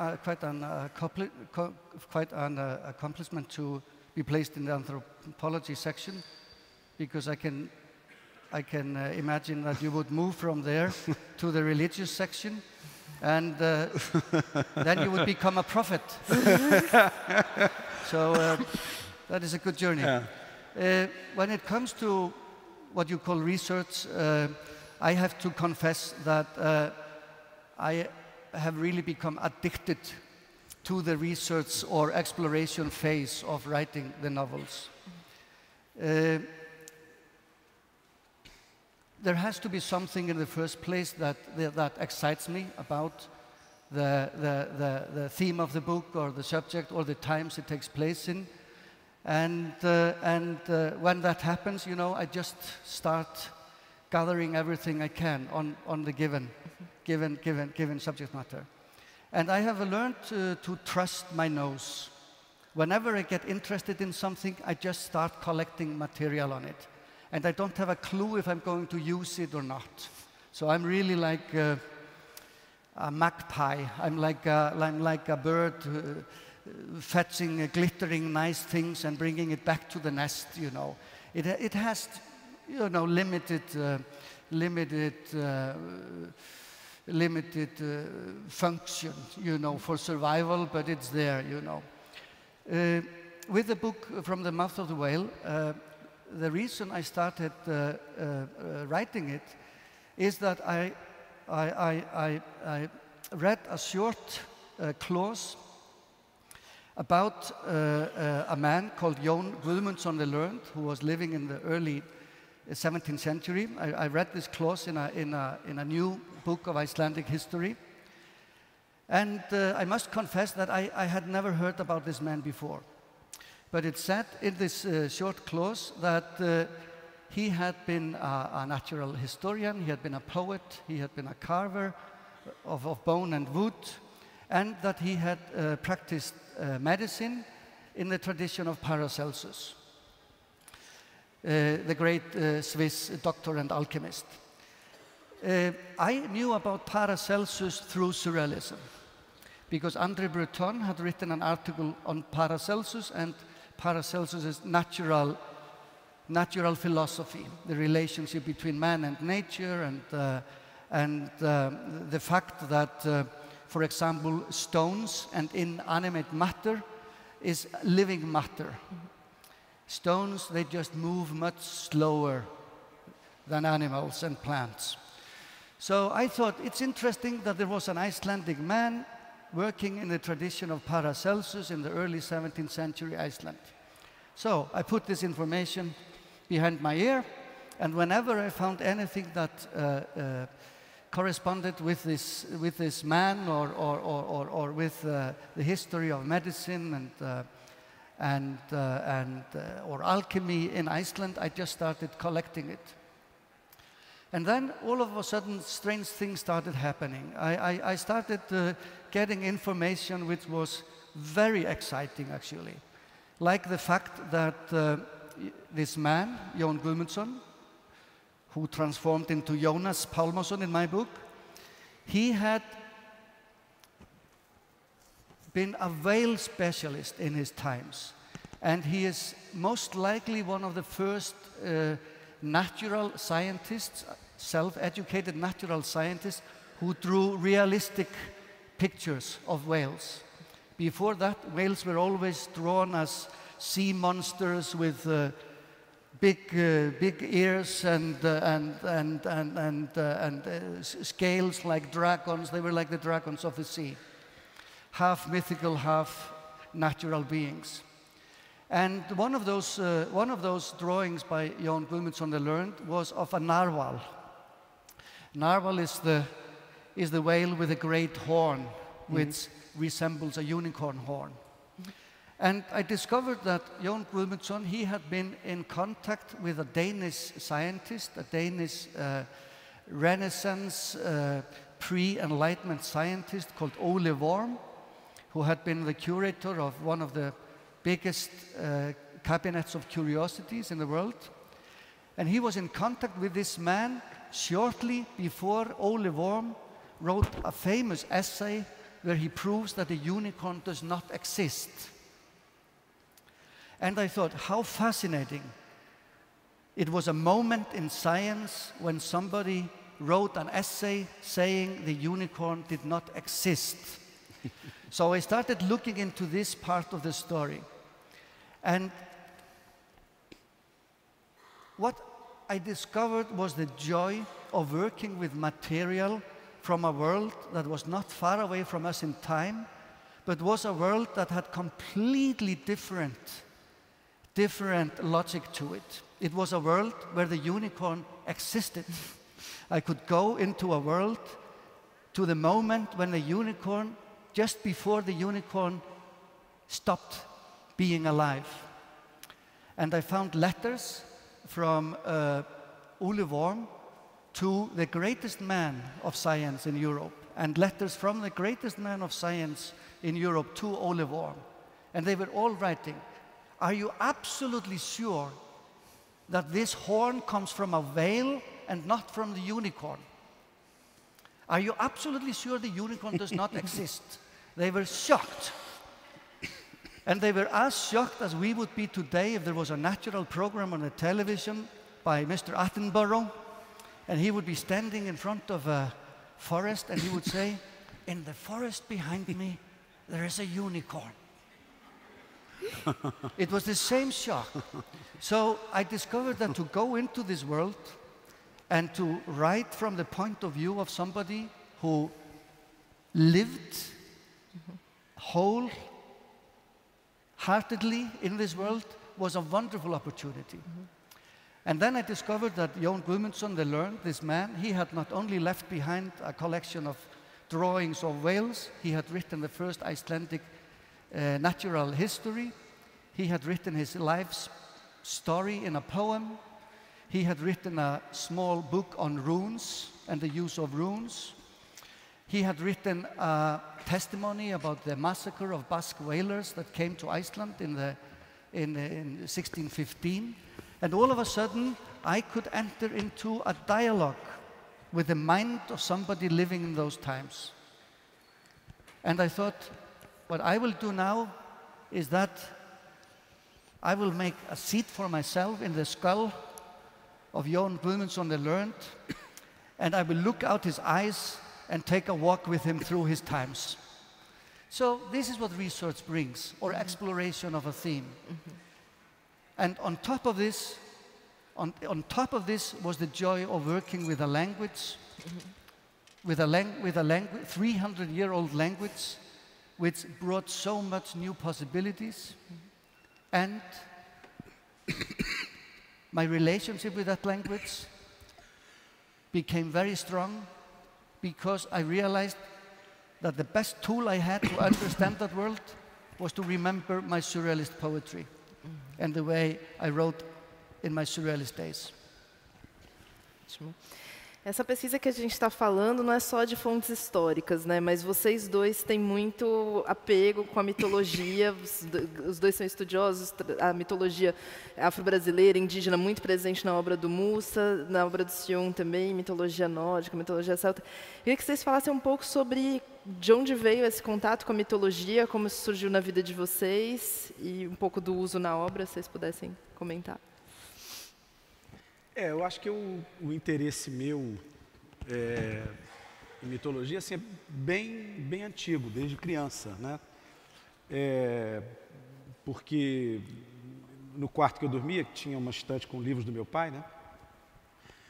Speaker 2: accomplishment to be placed in the anthropology section, because I can imagine that you would move from there to the religious section, and then you would become a prophet. So that is a good journey.
Speaker 3: Yeah.
Speaker 2: When it comes to what you call research, I have to confess that I have really become addicted to the research or exploration phase of writing the novels. There has to be something in the first place that excites me about the theme of the book or the subject or the times it takes place in. And when that happens, you know, I just start gathering everything I can on the given subject matter. And I have learned to trust my nose. Whenever I get interested in something, I just start collecting material on it. And I don't have a clue if I'm going to use it or not. So I'm really like a magpie. I'm like a bird fetching glittering nice things and bringing it back to the nest, you know. It has, you know, limited function, you know, for survival, but it's there, you know. With the book From the Mouth of the Whale, the reason I started writing it is that I read a short clause about a man called Jón Guðmundsson the Learned, who was living in the early 17th century. I read this clause in a new book of Icelandic history. And I must confess that I had never heard about this man before. But it said in this short clause that he had been a natural historian, he had been a poet, he had been a carver of bone and wood, and that he had practiced medicine in the tradition of Paracelsus, the great Swiss doctor and alchemist. I knew about Paracelsus through surrealism, because André Breton had written an article on Paracelsus and Paracelsus' natural philosophy, the relationship between man and nature, and the fact that, for example, stones and inanimate matter is living matter. Stones, they just move much slower than animals and plants. So I thought it's interesting that there was an Icelandic man working in the tradition of Paracelsus in the early 17th century Iceland. So I put this information behind my ear, and whenever I found anything that corresponded with this man or with the history of medicine or alchemy in Iceland, I just started collecting it. And then all of a sudden, strange things started happening. I started getting information which was very exciting, actually. Like the fact that this man, Jón Guðmundsson, who transformed into Jónas Pálmason in my book, he had been a whale specialist in his times. And he is most likely one of the first natural scientists, self-educated natural scientists, who drew realistic pictures of whales. Before that, whales were always drawn as sea monsters with big ears and scales like dragons. They were like the dragons of the sea, half mythical, half natural beings. And one of those drawings by Jón Guðmundsson the Learned was of a narwhal. Narwhal is the whale with a great horn, which resembles a unicorn horn. And I discovered that Jón Guðmundsson, he had been in contact with a Danish scientist, a Danish Renaissance pre-Enlightenment scientist called Ole Worm, who had been the curator of one of the biggest cabinets of curiosities in the world. And he was in contact with this man shortly before Ole Worm wrote a famous essay where he proves that a unicorn does not exist. And I thought, how fascinating. It was a moment in science when somebody wrote an essay saying the unicorn did not exist. So I started looking into this part of the story. And what I discovered was the joy of working with material from a world that was not far away from us in time, but was a world that had completely different logic to it. It was a world where the unicorn existed. I could go into a world to the moment when the unicorn, just before the unicorn stopped being alive. And I found letters from Ole Worm to the greatest man of science in Europe, and letters from the greatest man of science in Europe to Ole Worm. And they were all writing, are you absolutely sure that this horn comes from a whale and not from the unicorn? Are you absolutely sure the unicorn does not exist? They were shocked. And they were as shocked as we would be today if there was a natural program on the television by Mr. Attenborough, and he would be standing in front of a forest and he would say, in the forest behind me, there is a unicorn. It was the same shock. So I discovered that to go into this world and to write from the point of view of somebody who lived wholeheartedly in this world was a wonderful opportunity. And then I discovered that Jón Guðmundsson the Learned, this man, he had not only left behind a collection of drawings of whales, he had written the first Icelandic natural history. He had written his life's story in a poem. He had written a small book on runes and the use of runes. He had written a testimony about the massacre of Basque whalers that came to Iceland in 1615. And all of a sudden, I could enter into a dialogue with the mind of somebody living in those times. And I thought, what I will do now is that I will make a seat for myself in the skull of Jón Guðmundsson the Learned, and I will look out his eyes and take a walk with him through his times. So this is what research brings, or exploration of a theme. And on top of this was the joy of working with a language, with a 300-year-old language, which brought so much new possibilities. And my relationship with that language became very strong because I realized that the best tool I had to understand that world was to remember my surrealist poetry and the way I wrote in my surrealist days.
Speaker 1: Ótimo. Essa pesquisa que a gente está falando não é só de fontes históricas, né? Mas vocês dois têm muito apego com a mitologia, os dois são estudiosos, a mitologia afro-brasileira, indígena, muito presente na obra do Mussa, na obra do Sion também, mitologia nórdica, mitologia celta. Eu queria que vocês falassem um pouco sobre de onde veio esse contato com a mitologia, como isso surgiu na vida de vocês, e um pouco do uso na obra, se vocês pudessem comentar.
Speaker 3: Eu acho que o interesse meu em mitologia assim, é bem antigo, desde criança, né? Porque no quarto que eu dormia, que tinha uma estante com livros do meu pai, né?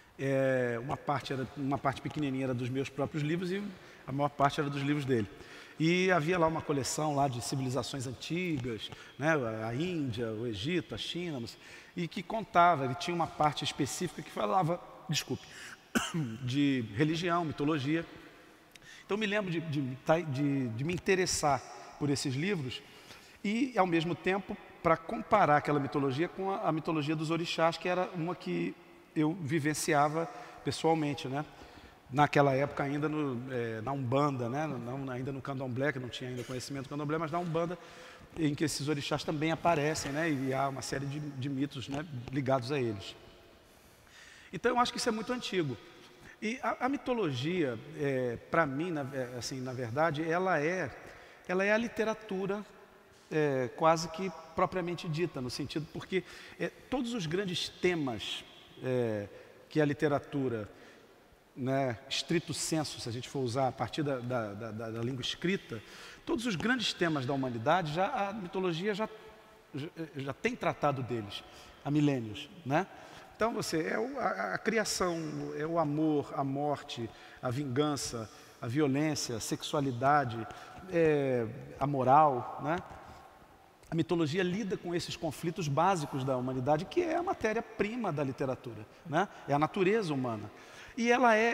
Speaker 3: Uma parte pequenininha era dos meus próprios livros e a maior parte era dos livros dele. E havia lá uma coleção lá de civilizações antigas, né, a Índia, o Egito, a China, e que contava, ele tinha uma parte específica que falava, desculpe, de religião, mitologia. Então me lembro de me interessar por esses livros e, ao mesmo tempo, para comparar aquela mitologia com a mitologia dos orixás, que era uma que eu vivenciava pessoalmente, né? Naquela época ainda na Umbanda, né? Não, ainda no Candomblé, que não tinha ainda conhecimento do Candomblé, mas na Umbanda, em que esses orixás também aparecem, né? E há uma série de mitos, né, ligados a eles. Então eu acho que isso é muito antigo. E a mitologia, para mim, assim, na verdade, ela é a literatura quase que propriamente dita, no sentido, porque todos os grandes temas que a literatura, né, stricto sensu, se a gente for usar a partir da língua escrita, todos os grandes temas da humanidade, a mitologia já tem tratado deles há milênios, né? Então a criação, é o amor, a morte, a vingança, a violência, a sexualidade, a moral, né? A mitologia lida com esses conflitos básicos da humanidade, que é a matéria-prima da literatura, né? É a natureza humana. E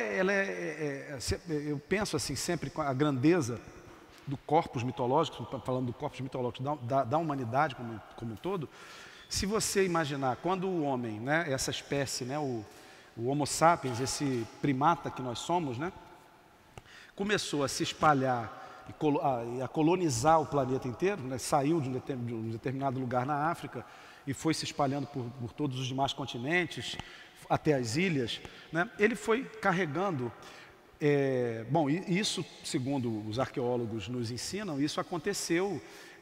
Speaker 3: eu penso assim sempre com a grandeza do corpus mitológico, falando do corpus mitológico da humanidade como um todo. Se você imaginar, quando o homem, né, essa espécie, né, o Homo sapiens, esse primata que nós somos, né, começou a se espalhar e a colonizar o planeta inteiro, né, saiu de um determinado lugar na África e foi se espalhando por todos os demais continentes, até as ilhas, né, ele foi carregando... bom, isso, segundo os arqueólogos nos ensinam, isso aconteceu,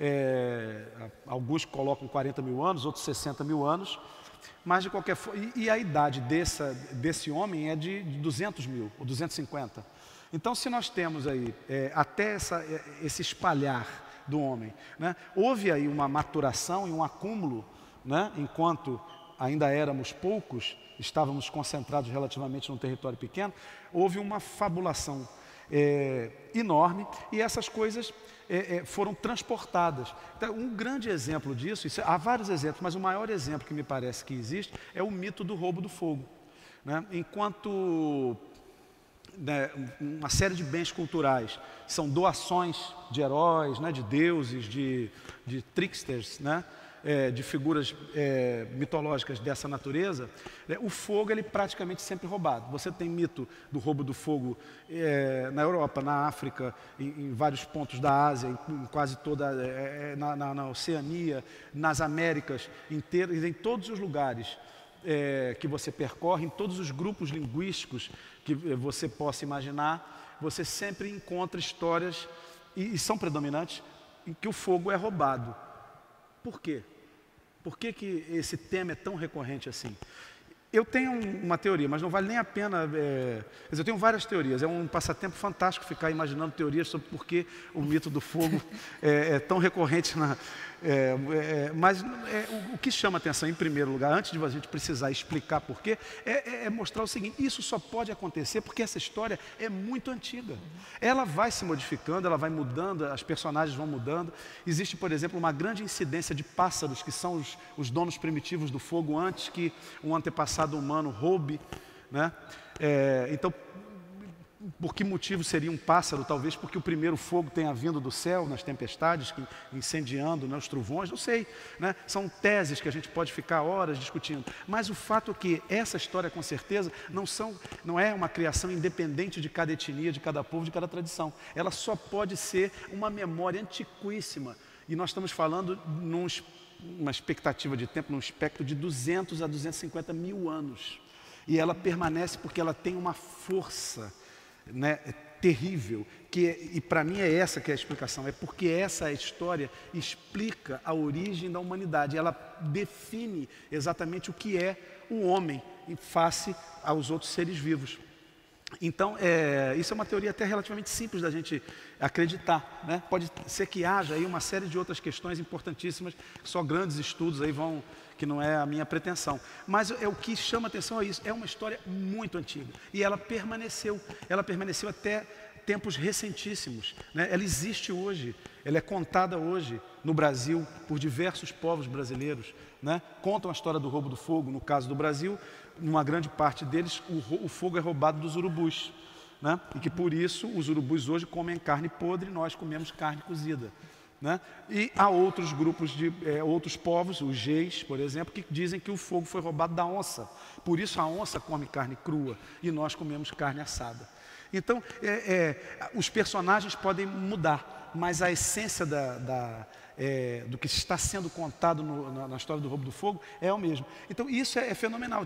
Speaker 3: alguns colocam 40 mil anos, outros 60 mil anos, mas de qualquer forma, e a idade desse homem é de 200 mil, ou 250. Então, se nós temos aí até esse espalhar do homem, né, houve aí uma maturação e um acúmulo, né, enquanto ainda éramos poucos, estávamos concentrados relativamente num território pequeno, houve uma fabulação enorme e essas coisas foram transportadas. Então, um grande exemplo disso, há vários exemplos, mas o maior exemplo que me parece que existe é o mito do roubo do fogo, né? Enquanto, né, uma série de bens culturais são doações de heróis, né, de deuses, de tricksters, né? De figuras mitológicas dessa natureza, o fogo ele é praticamente sempre roubado. Você tem mito do roubo do fogo na Europa, na África, em vários pontos da Ásia, em quase toda, na Oceania, nas Américas inteiras, em todos os lugares que você percorre, em todos os grupos linguísticos que você possa imaginar, você sempre encontra histórias, e são predominantes, em que o fogo é roubado. Por quê? Por que esse tema é tão recorrente assim? Eu tenho uma teoria, mas não vale nem a pena... eu tenho várias teorias. É um passatempo fantástico ficar imaginando teorias sobre por que o mito do fogo é tão recorrente. Mas o que chama atenção, em primeiro lugar, antes de a gente precisar explicar por quê, é mostrar o seguinte: isso só pode acontecer porque essa história é muito antiga. Ela vai se modificando, ela vai mudando, as personagens vão mudando. Existe, por exemplo, uma grande incidência de pássaros, que são os donos primitivos do fogo, antes que um antepassado humano roube, né? Então, por que motivo seria um pássaro? Talvez porque o primeiro fogo tenha vindo do céu, nas tempestades, incendiando, né, os trovões, não sei, né? São teses que a gente pode ficar horas discutindo, mas o fato é que essa história, com certeza, não é uma criação independente de cada etnia, de cada povo, de cada tradição. Ela só pode ser uma memória antiquíssima, e nós estamos falando uma expectativa de tempo, num espectro de 200 a 250 mil anos. E ela permanece porque ela tem uma força, né, terrível, e para mim é essa que é a explicação, é porque essa história explica a origem da humanidade, ela define exatamente o que é o homem em face aos outros seres vivos. Então, isso é uma teoria até relativamente simples da gente acreditar, né? Pode ser que haja aí uma série de outras questões importantíssimas, que só grandes estudos aí que não é a minha pretensão. Mas o que chama atenção é isso, é uma história muito antiga. E ela permaneceu até tempos recentíssimos, né? Ela existe hoje, ela é contada hoje no Brasil por diversos povos brasileiros, né? Contam a história do roubo do fogo. No caso do Brasil, numa grande parte deles, o fogo é roubado dos urubus, né? E que por isso os urubus hoje comem carne podre e nós comemos carne cozida, né? E há outros grupos outros povos, os Geis, por exemplo, que dizem que o fogo foi roubado da onça. Por isso a onça come carne crua e nós comemos carne assada. Então, os personagens podem mudar, mas a essência do que está sendo contado na história do roubo do fogo é o mesmo. Então, isso é fenomenal.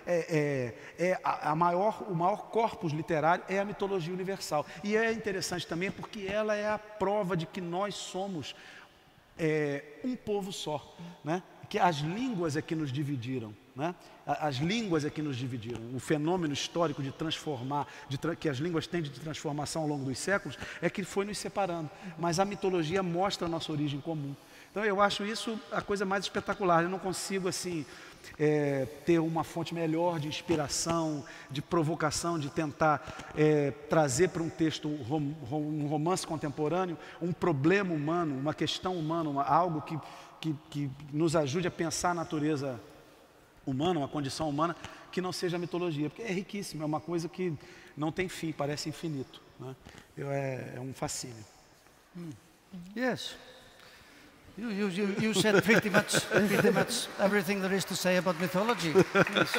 Speaker 3: O maior corpus literário é a mitologia universal. E é interessante também porque ela é a prova de que nós somos um povo só, né? Que as línguas é que nos dividiram, né? As línguas é que nos dividiram. O fenômeno histórico de transformar, que as línguas têm de transformação ao longo dos séculos, é que foi nos separando. Mas a mitologia mostra a nossa origem comum. Então eu acho isso a coisa mais espetacular. Eu não consigo assim ter uma fonte melhor de inspiração, de provocação, de tentar trazer para um texto, um romance contemporâneo, um problema humano, uma questão humana, algo que nos ajude a pensar a natureza humana, uma condição humana, que não seja a mitologia, porque é riquíssimo, é uma coisa que não tem fim, parece infinito, né? É um fascínio.
Speaker 2: Yes. You said pretty much everything there is to say about mythology. Yes.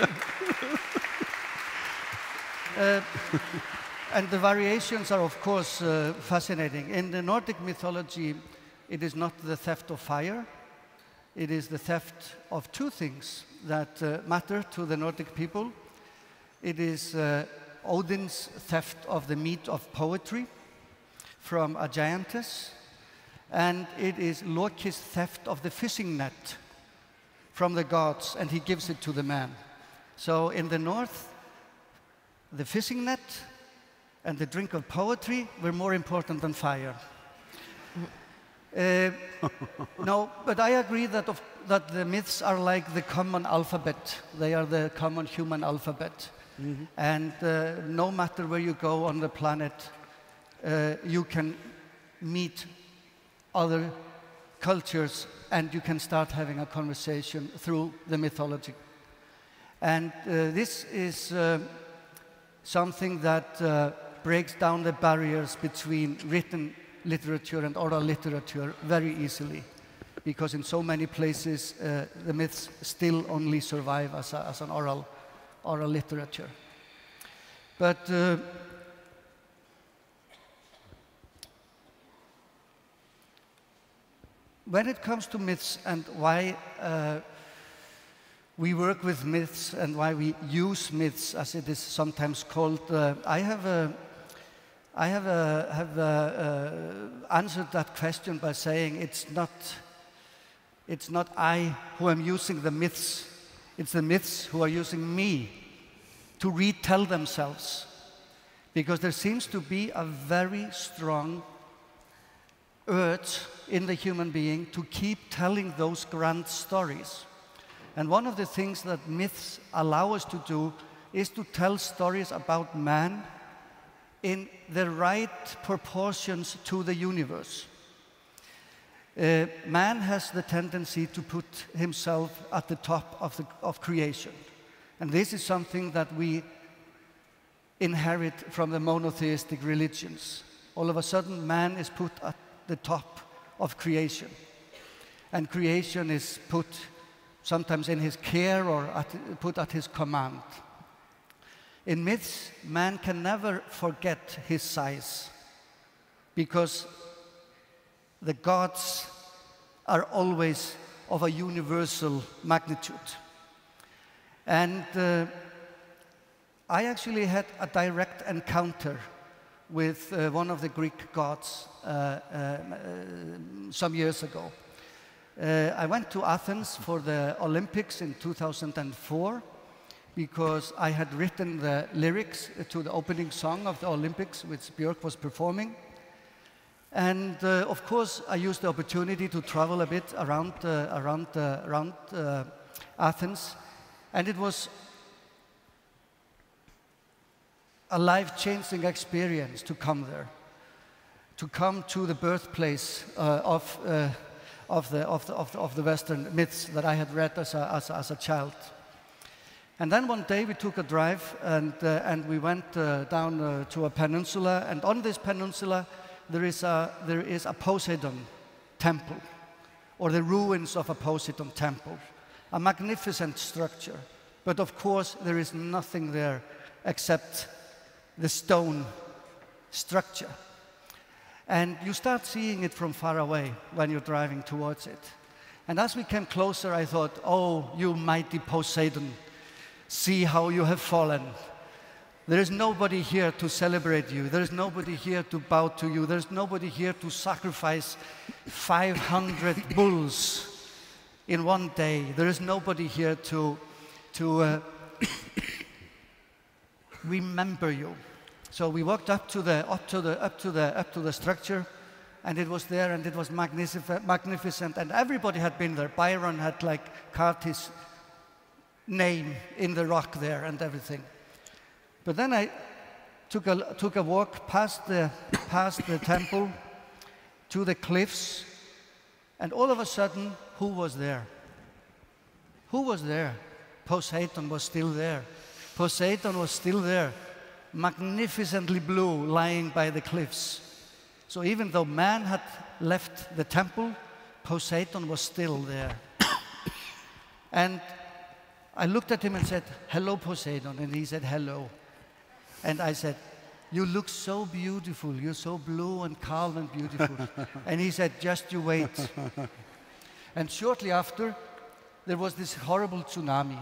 Speaker 2: And the variations are, of course, fascinating. In the Nordic mythology, it is not the theft of fire. It is the theft of two things that matter to the Nordic people. It is Odin's theft of the meat of poetry from a giantess, and it is Loki's theft of the fishing net from the gods, and he gives it to the man. So in the north, the fishing net and the drink of poetry were more important than fire. No, but I agree that the myths are like the common alphabet. They are the common human alphabet. Mm-hmm. And no matter where you go on the planet, you can meet other cultures and you can start having a conversation through the mythology. And this is something that breaks down the barriers between written literature and oral literature very easily, because in so many places the myths still only survive as an oral literature. But when it comes to myths and why we work with myths and why we use myths, as it is sometimes called, I have answered that question by saying it's not I who am using the myths, it's the myths who are using me to retell themselves. Because there seems to be a very strong urge in the human being to keep telling those grand stories. And one of the things that myths allow us to do is to tell stories about man in the right proportions to the universe. Man has the tendency to put himself at the top of creation. And this is something that we inherit from the monotheistic religions. All of a sudden, man is put at the top of creation. And creation is put sometimes in his care or put at his command. In myths, man can never forget his size, because the gods are always of a universal magnitude. And I actually had a direct encounter with one of the Greek gods some years ago. I went to Athens for the Olympics in 2004 because I had written the lyrics to the opening song of the Olympics, which Björk was performing. And of course, I used the opportunity to travel a bit around Athens. And it was a life-changing experience to come there, to come to the birthplace of the Western myths that I had read as a child. And then one day we took a drive and we went down to a peninsula, and on this peninsula there is a Poseidon temple, or the ruins of a Poseidon temple, a magnificent structure. But of course there is nothing there except the stone structure. And you start seeing it from far away when you're driving towards it. And as we came closer, I thought, oh, you mighty Poseidon, see how you have fallen. There is nobody here to celebrate you. There is nobody here to bow to you. There is nobody here to sacrifice 500 bulls in one day. There is nobody here to remember you. So we walked up to the structure, and it was there, and it was magnificent, and everybody had been there. Byron had like carved his name in the rock there and everything. But then I took a walk past the temple to the cliffs, and all of a sudden, who was there? Who was there? Poseidon was still there. Poseidon was still there, magnificently blue, lying by the cliffs. So even though man had left the temple, Poseidon was still there. And I looked at him and said, "Hello, Poseidon." And he said, "Hello." And I said, "You look so beautiful. You're so blue and calm and beautiful." And he said, "Just you wait." And shortly after, there was this horrible tsunami.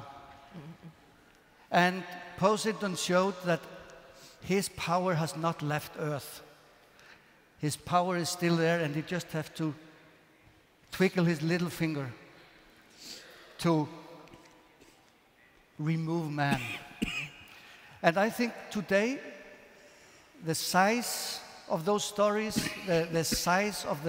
Speaker 2: And Poseidon showed that his power has not left Earth. His power is still there, and he just has to twiddle his little finger to remove man. And I think today, the size of those stories, the size of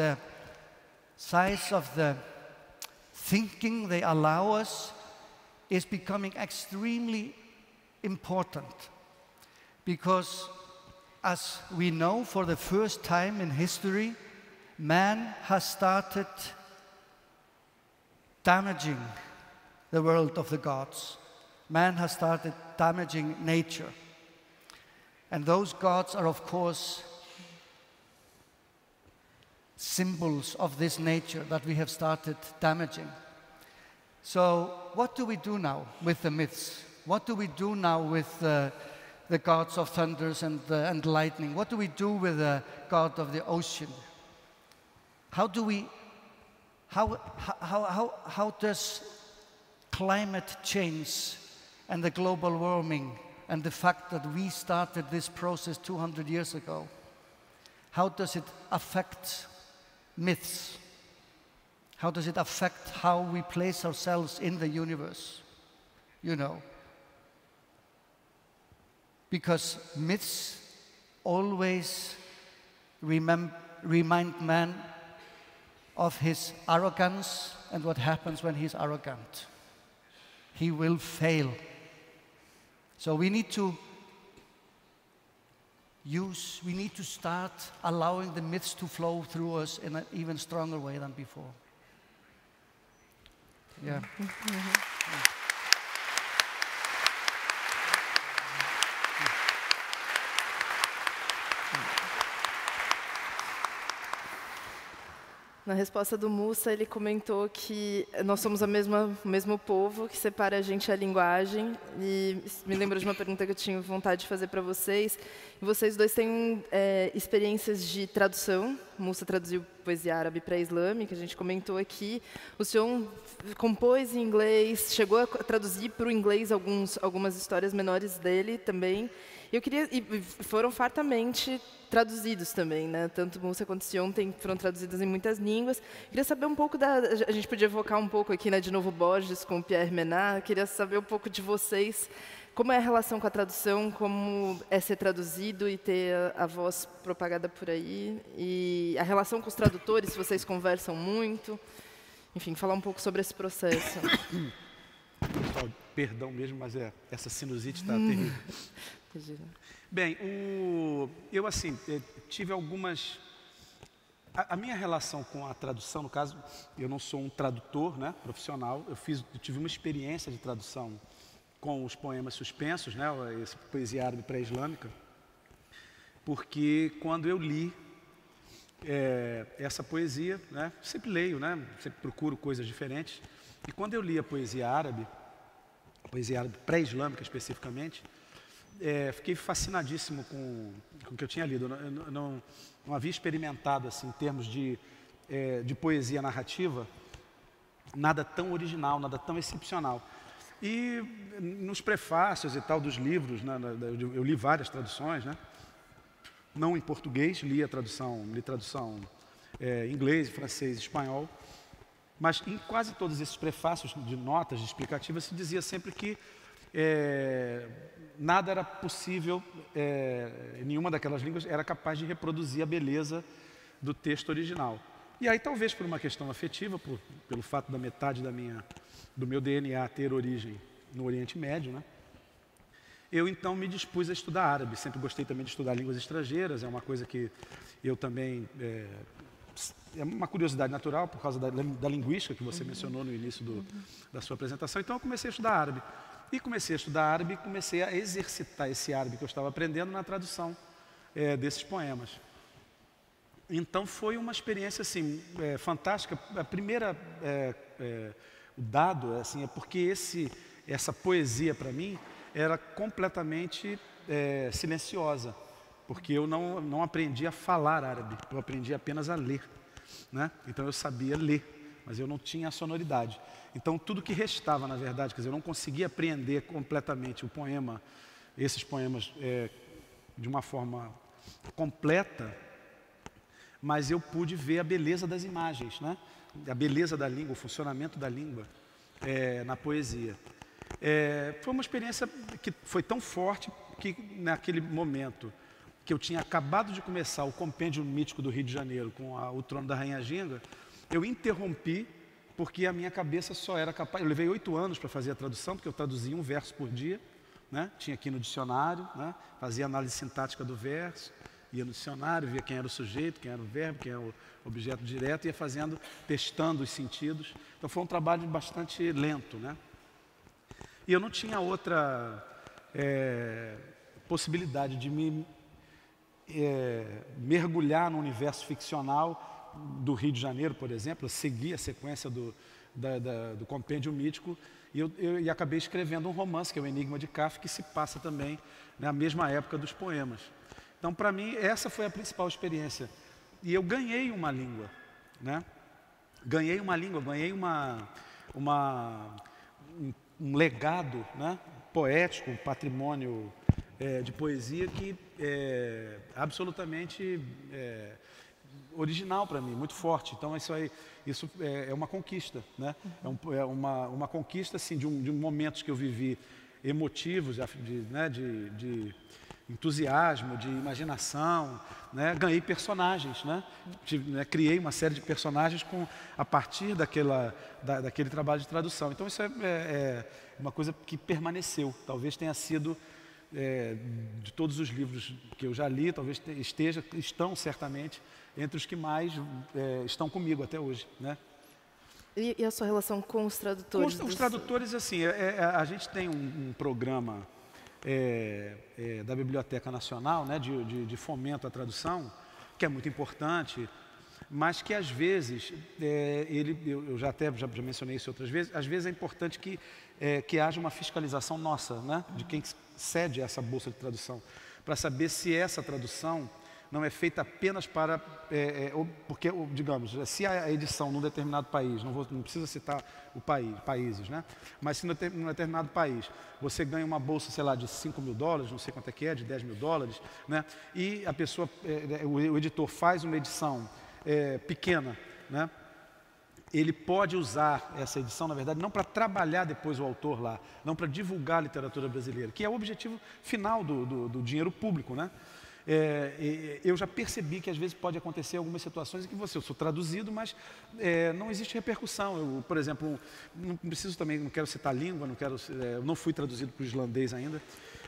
Speaker 2: the thinking they allow us is becoming extremely important. Because as we know, for the first time in history, man has started damaging the world of the gods. Man has started damaging nature. And those gods are, of course, symbols of this nature that we have started damaging. So what do we do now with the myths? What do we do now with the gods of thunders and lightning? What do we do with the god of the ocean? How does climate change and the global warming and the fact that we started this process 200 years ago, how does it affect myths? How does it affect how we place ourselves in the universe? You know. Because myths always remind man of his arrogance and what happens when he's arrogant. He will fail. So we need to start allowing the myths to flow through us in an even stronger way than before. Yeah.
Speaker 1: Na resposta do Mussa, ele comentou que nós somos o mesmo povo, que separa a gente a linguagem. E me lembro de uma pergunta que eu tinha vontade de fazer para vocês. E vocês dois têm experiências de tradução. O Mussa traduziu poesia árabe para islâmica, a gente comentou aqui. O senhor compôs em inglês, chegou a traduzir para o inglês algumas histórias menores dele também. E foram fartamente traduzidos também, né? Tanto Mussa quanto Sion foram traduzidos em muitas línguas. Queria saber um pouco a gente podia evocar um pouco aqui, né, de novo Borges com Pierre Menard. Queria saber um pouco de vocês, como é a relação com a tradução, como é ser traduzido e ter a voz propagada por aí, e a relação com os tradutores, se vocês conversam muito. Enfim, falar um pouco sobre esse processo.
Speaker 3: Perdão mesmo, mas essa sinusite está terrível. Bem, eu assim, tive algumas... A minha relação com a tradução, no caso, eu não sou um tradutor, né, profissional, eu tive uma experiência de tradução com os poemas suspensos, né, essa poesia árabe pré-islâmica, porque quando eu li essa poesia, né, sempre leio, né, sempre procuro coisas diferentes, e quando eu li a poesia árabe pré-islâmica especificamente, fiquei fascinadíssimo com o que eu tinha lido. Eu não havia experimentado, assim, em termos de poesia narrativa, nada tão original, nada tão excepcional. E nos prefácios e tal dos livros, né, eu li várias traduções, né, não em português, li tradução em inglês, francês, espanhol, mas em quase todos esses prefácios de notas, de explicativas, se dizia sempre que nada era possível, nenhuma daquelas línguas era capaz de reproduzir a beleza do texto original. E aí, talvez por uma questão afetiva, pelo fato da metade do meu DNA ter origem no Oriente Médio, né, eu então me dispus a estudar árabe. Sempre gostei também de estudar línguas estrangeiras, é uma coisa que eu também... É uma curiosidade natural por causa da linguística que você mencionou no início da sua apresentação. Então eu comecei a estudar árabe. E comecei a estudar árabe e comecei a exercitar esse árabe que eu estava aprendendo na tradução desses poemas. Então foi uma experiência assim, fantástica. A primeira, o dado assim, é porque essa poesia para mim era completamente silenciosa, porque eu não aprendi a falar árabe, eu aprendi apenas a ler, né? Então eu sabia ler, mas eu não tinha a sonoridade. Então tudo que restava, na verdade, quer dizer, eu não conseguia apreender completamente o poema, esses poemas de uma forma completa, mas eu pude ver a beleza das imagens, né? A beleza da língua, o funcionamento da língua na poesia. Foi uma experiência que foi tão forte que naquele momento que eu tinha acabado de começar o Compêndio Mítico do Rio de Janeiro com o Trono da Rainha Ginga, eu interrompi porque a minha cabeça só era capaz... Eu levei 8 anos para fazer a tradução, porque eu traduzia um verso por dia, né? Tinha aqui no dicionário, né? Fazia análise sintática do verso, ia no dicionário, via quem era o sujeito, quem era o verbo, quem era o objeto direto, ia testando os sentidos. Então foi um trabalho bastante lento, né? E eu não tinha outra possibilidade de me mergulhar no universo ficcional do Rio de Janeiro, por exemplo. Eu segui a sequência do Compêndio Mítico e acabei escrevendo um romance, que é o Enigma de Kafka, que se passa também na mesma época dos poemas. Então, para mim, essa foi a principal experiência. E eu ganhei uma língua, né? Ganhei um legado, né, poético, um patrimônio de poesia que é absolutamente original para mim, muito forte. Então isso é uma conquista, né? É uma conquista assim, de momentos que eu vivi emotivos, de entusiasmo, de imaginação, né? Ganhei personagens, né? Criei uma série de personagens a partir daquele trabalho de tradução. Então isso é uma coisa que permaneceu. Talvez tenha sido, de todos os livros que eu já li, talvez estão certamente entre os que mais estão comigo até hoje, né?
Speaker 1: E a sua relação com os tradutores?
Speaker 3: Os tradutores, assim, a gente tem um programa da Biblioteca Nacional, né, de fomento à tradução, que é muito importante, mas que às vezes, eu já mencionei isso outras vezes, às vezes é importante que haja uma fiscalização nossa, né, de quem cede essa bolsa de tradução, para saber se essa tradução não é feita apenas para... porque, digamos, se a edição num determinado país, não precisa citar países, né? Mas se num determinado país você ganha uma bolsa, sei lá, de $5.000, não sei quanto é, de $10.000, né? E a pessoa, o editor faz uma edição pequena, né? Ele pode usar essa edição, na verdade, não para trabalhar depois o autor lá, não para divulgar a literatura brasileira, que é o objetivo final do dinheiro público, né? Eu já percebi que às vezes pode acontecer algumas situações em que eu sou traduzido, mas não existe repercussão. Eu, por exemplo, não quero citar língua, eu não fui traduzido para o islandês ainda,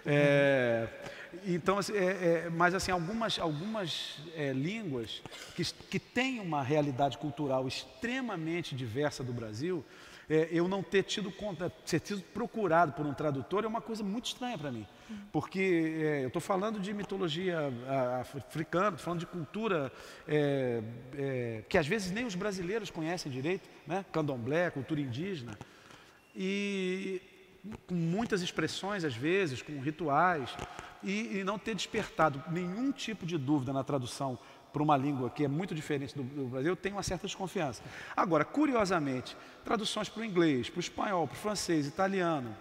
Speaker 3: Então, assim, mas assim, algumas línguas que têm uma realidade cultural extremamente diversa do Brasil, eu não ter tido procurado por um tradutor é uma coisa muito estranha para mim. Porque eu estou falando de mitologia africana, estou falando de cultura que às vezes nem os brasileiros conhecem direito, né? Candomblé, cultura indígena. E com muitas expressões, às vezes, com rituais, e não ter despertado nenhum tipo de dúvida na tradução para uma língua que é muito diferente do Brasil, eu tenho uma certa desconfiança. Agora, curiosamente, traduções para o inglês, para o espanhol, para o francês, italiano,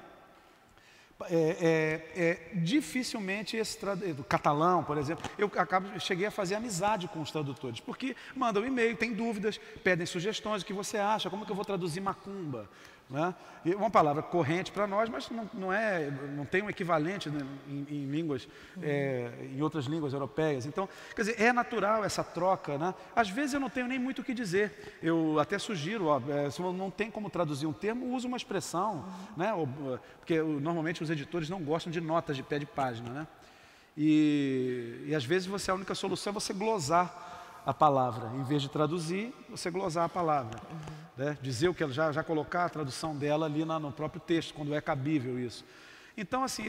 Speaker 3: dificilmente do catalão, por exemplo, eu cheguei a fazer amizade com os tradutores, porque mandam um e-mail, tem dúvidas, pedem sugestões, o que você acha, como que eu vou traduzir macumba? Né? Uma palavra corrente para nós, mas não tem um equivalente, né, em línguas, em outras línguas europeias. Então, quer dizer, é natural essa troca, né? Às vezes eu não tenho nem muito o que dizer. Eu até sugiro, se não tem como traduzir um termo, use uma expressão, né? Porque normalmente os editores não gostam de notas de pé de página, né? E às vezes a única solução é você glosar a palavra, em vez de traduzir, você glosar a palavra, né? Dizer o que ela já colocar a tradução dela ali no próprio texto, quando é cabível isso. Então, assim,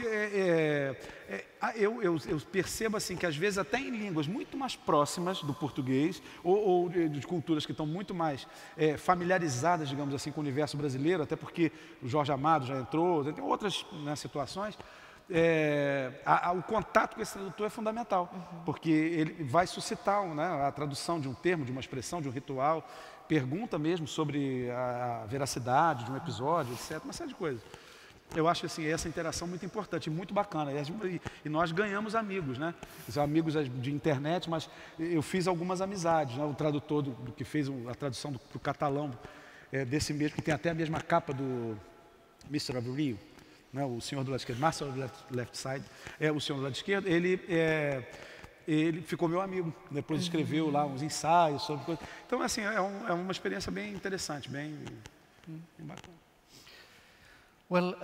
Speaker 3: eu percebo assim que às vezes até em línguas muito mais próximas do português ou de culturas que estão muito mais familiarizadas, digamos assim, com o universo brasileiro, até porque o Jorge Amado já entrou, tem outras, né, situações. O contato com esse tradutor é fundamental, porque ele vai suscitar, né, a tradução de um termo, de uma expressão, de um ritual, pergunta mesmo sobre a veracidade de um episódio, etc., uma série de coisas. Eu acho assim, essa interação muito importante, muito bacana, e nós ganhamos amigos, né? Amigos de internet, mas eu fiz algumas amizades, né? O tradutor que fez a tradução para o catalão, desse mesmo, que tem até a mesma capa do Mr. of Rio, né, o senhor do lado esquerdo, Master of Left Side, o senhor do lado esquerdo, ele ficou meu amigo, depois escreveu lá uns ensaios sobre coisas. Então, assim, é uma experiência bem interessante, bem bacana.
Speaker 2: Well,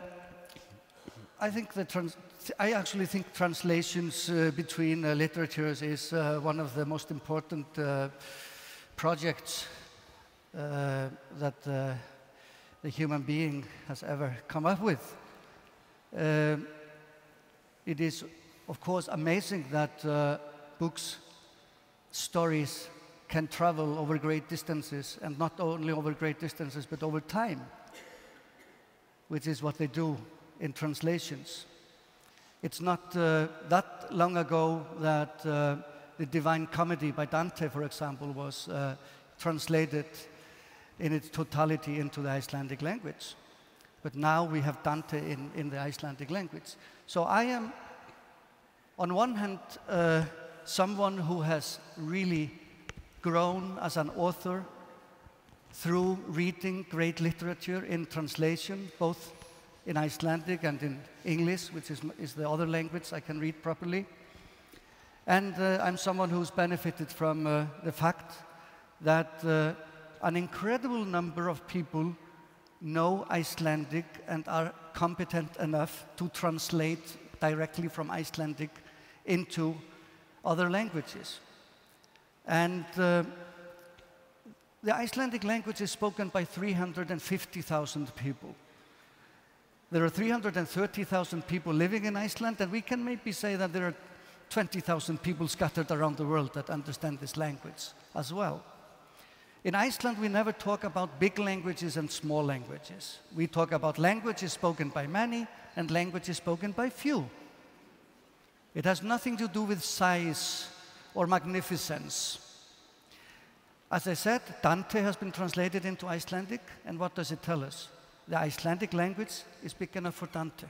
Speaker 2: I actually think translations between literatures is one of the most important projects that the human being has ever come up with. It is, of course, amazing that books, stories can travel over great distances, and not only over great distances, but over time, which is what they do in translations. It's not that long ago that the Divine Comedy by Dante, for example, was translated in its totality into the Icelandic language. But now we have Dante in the Icelandic language. So I am, on one hand, someone who has really grown as an author through reading great literature in translation, both in Icelandic and in English, which is the other language I can read properly. And I'm someone who's benefited from the fact that an incredible number of people know Icelandic and are competent enough to translate directly from Icelandic into other languages. And the Icelandic language is spoken by 350,000 people. There are 330,000 people living in Iceland, and we can maybe say that there are 20,000 people scattered around the world that understand this language as well. In Iceland, we never talk about big languages and small languages. We talk about languages spoken by many and languages spoken by few. It has nothing to do with size or magnificence. As I said, Dante has been translated into Icelandic, and what does it tell us? The Icelandic language is big enough for Dante.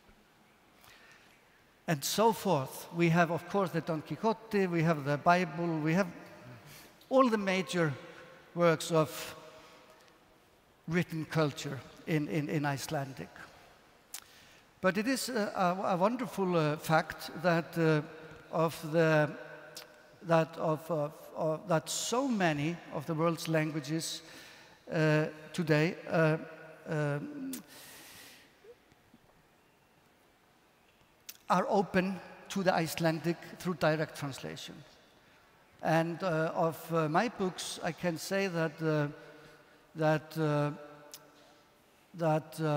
Speaker 2: And so forth. We have, of course, the Don Quixote, we have the Bible, we have all the major works of written culture in Icelandic. But it is a wonderful fact that that so many of the world's languages today are open to the Icelandic through direct translation. And of my books, I can say that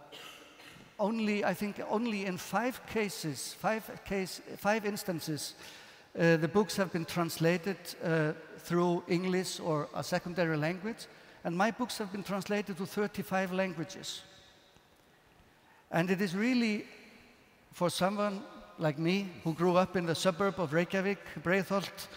Speaker 2: I think only in 5 instances, the books have been translated through English or a secondary language, and my books have been translated to 35 languages. And it is really, for someone like me, who grew up in the suburb of Reykjavik, Breiðholt,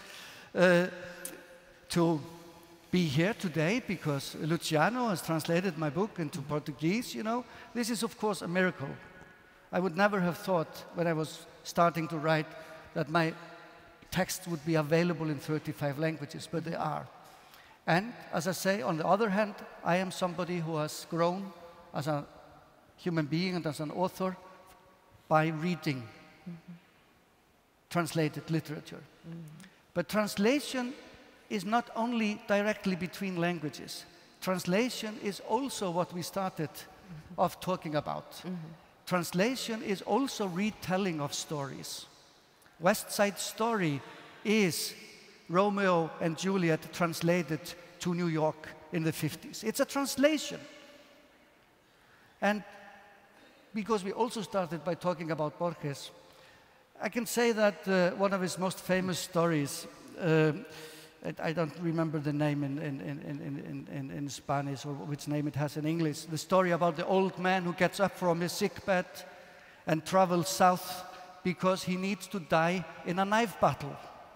Speaker 2: to be here today because Luciano has translated my book into Portuguese, you know. This is, of course, a miracle. I would never have thought when I was starting to write that my texts would be available in 35 languages, but they are. And as I say, on the other hand, I am somebody who has grown as a human being and as an author by reading translated literature. But translation is not only directly between languages. Translation is also what we started off talking about. Translation is also retelling of stories. West Side Story is Romeo and Juliet translated to New York in the 50s. It's a translation. And because we also started by talking about Borges, I can say that one of his most famous stories, I don't remember the name in Spanish or which name it has in English, the story about the old man who gets up from his sickbed and travels south because he needs to die in a knife battle.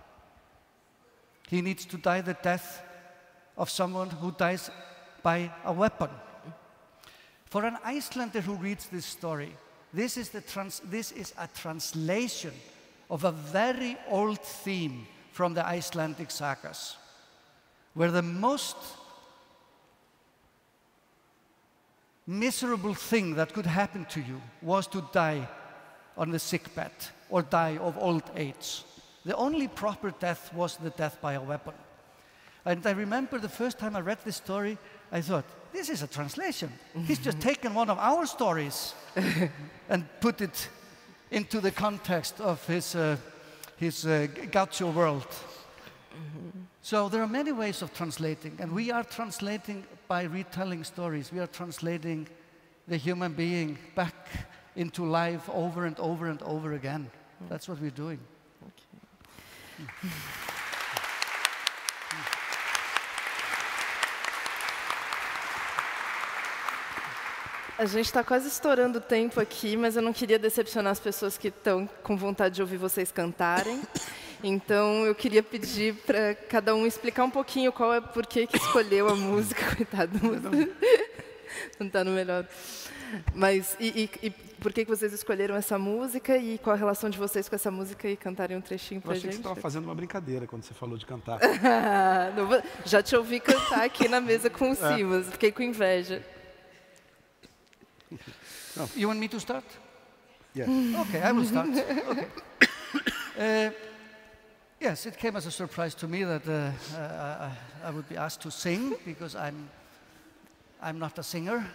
Speaker 2: He needs to die the death of someone who dies by a weapon. For an Icelander who reads this story, this is a translation of a very old theme from the Icelandic sagas, where the most miserable thing that could happen to you was to die on the sickbed or die of old age. The only proper death was the death by a weapon. And I remember the first time I read this story, I thought, this is a translation. He's just taken one of our stories and put it into the context of his gaucho world. So there are many ways of translating, and we are translating by retelling stories. We are translating the human being back into life over and over and over again. That's what we're doing. Okay.
Speaker 1: A gente está quase estourando o tempo aqui, mas eu não queria decepcionar as pessoas que estão com vontade de ouvir vocês cantarem. Então, eu queria pedir para cada um explicar um pouquinho por que escolheu a música. Coitado, não está no melhor. Mas, e por que vocês escolheram essa música e qual a relação de vocês com essa música e cantarem um trechinho para a gente?
Speaker 3: Eu achei que você estava fazendo uma brincadeira quando você falou de cantar.
Speaker 1: Já te ouvi cantar aqui na mesa com o Simas, fiquei com inveja.
Speaker 2: No. You want me to start?
Speaker 3: Yeah.
Speaker 2: Okay, I will start. Okay. Yes, it came as a surprise to me that I would be asked to sing because I'm not a singer.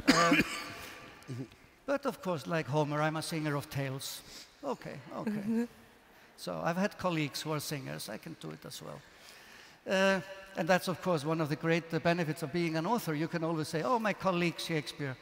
Speaker 2: But of course, like Homer, I'm a singer of tales. Okay. So I've had colleagues who are singers. I can do it as well. And that's, of course, one of the great benefits of being an author. You can always say, oh, my colleague Shakespeare.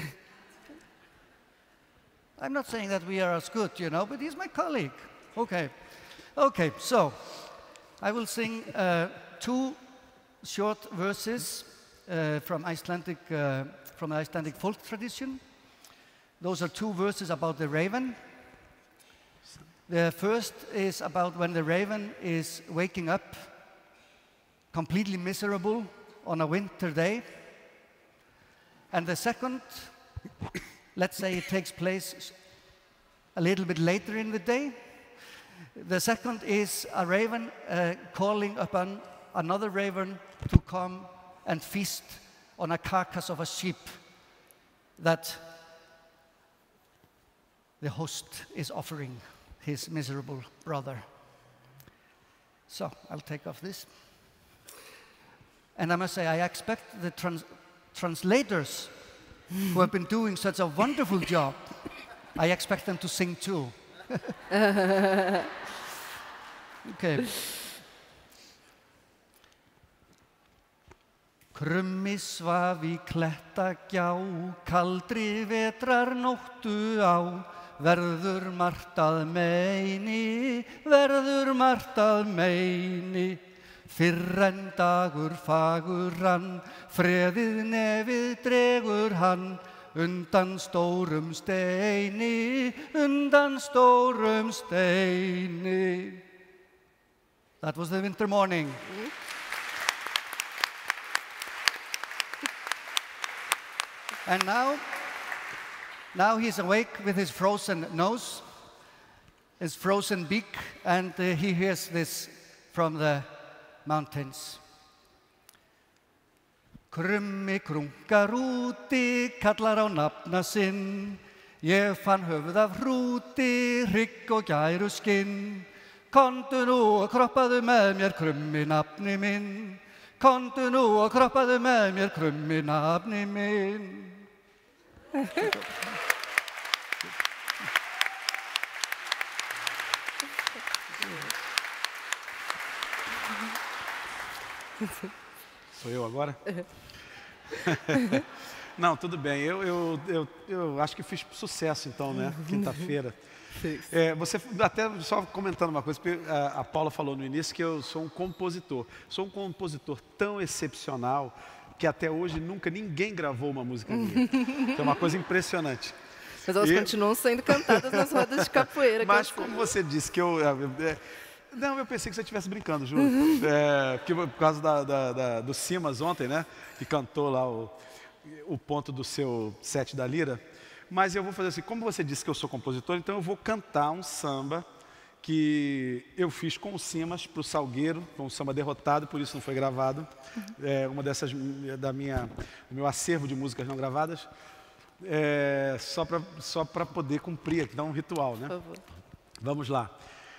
Speaker 2: I'm not saying that we are as good, you know, but he's my colleague. Okay, so I will sing 2 short verses from the Icelandic folk tradition. Those are 2 verses about the raven. The first is about when the raven is waking up completely miserable on a winter day. And the second, let's say it takes place a little bit later in the day. The second is a raven calling upon another raven to come and feast on a carcass of a sheep that the host is offering his miserable brother. So I'll take off this. And I must say, I expect the translators who have been doing such a wonderful job, I expect them to sing too. Okay. Krummi svaf í klettagjá, kaldri vetrarnóttu á, verður margt að meini, verður margt að meini. Fyrr en dagur fagur hann, freðið nefið dregur hann, undan stórum steini, undan stórum steini. That was the winter morning. And now he's awake with his frozen nose, his frozen beak, and he hears this from the mountains. Krummi krunkar úti, kallar á nafna sinn, ég fann höfuð af hrúti, hrygg og gæru skinn. Komdu nú og kroppaðu með mér, Krummi nafni minn. Komdu nú og kroppaðu með mér, Krummi nafni minn.
Speaker 3: Sou eu agora? Não, tudo bem. Eu acho que fiz sucesso então, né? Quinta-feira. Você até só comentando uma coisa, porque a Paula falou no início que eu sou um compositor. Sou um compositor tão excepcional que até hoje nunca ninguém gravou uma música minha. Então é uma coisa impressionante.
Speaker 1: Mas elas continuam sendo cantadas nas rodas de capoeira.
Speaker 3: Mas como você disse que eu... Não, eu pensei que você estivesse brincando, juro. Por causa do Simas ontem, né? Que cantou lá o ponto do seu set da lira. Mas eu vou fazer assim, como você disse que eu sou compositor, então eu vou cantar um samba que eu fiz com o Simas para o Salgueiro, um samba derrotado, por isso não foi gravado. É uma dessas do meu acervo de músicas não gravadas. Só para poder cumprir aqui, dar um ritual, né? Por favor. Vamos lá.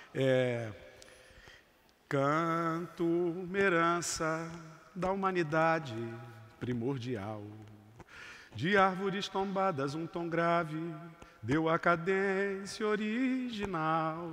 Speaker 3: Canto uma herança da humanidade primordial, de árvores tombadas um tom grave, deu a cadência original,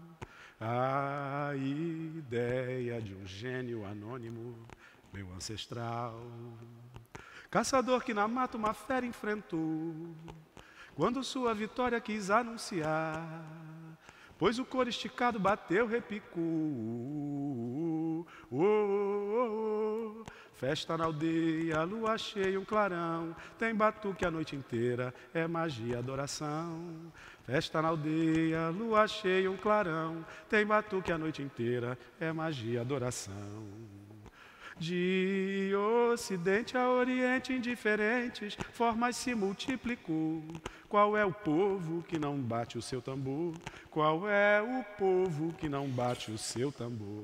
Speaker 3: a ideia de um gênio anônimo, meu ancestral. Caçador que na mata uma fera enfrentou, quando sua vitória quis anunciar, pois o cor esticado bateu, repicou. Festa na aldeia, lua cheia, um clarão, tem batuque a noite inteira, é magia, adoração. Festa na aldeia, lua cheia, um clarão, tem batuque a noite inteira, é magia, adoração. De ocidente a oriente, indiferentes, formas se multiplicou. Qual é o povo que não bate o seu tambor? Qual é o povo que não bate o seu tambor?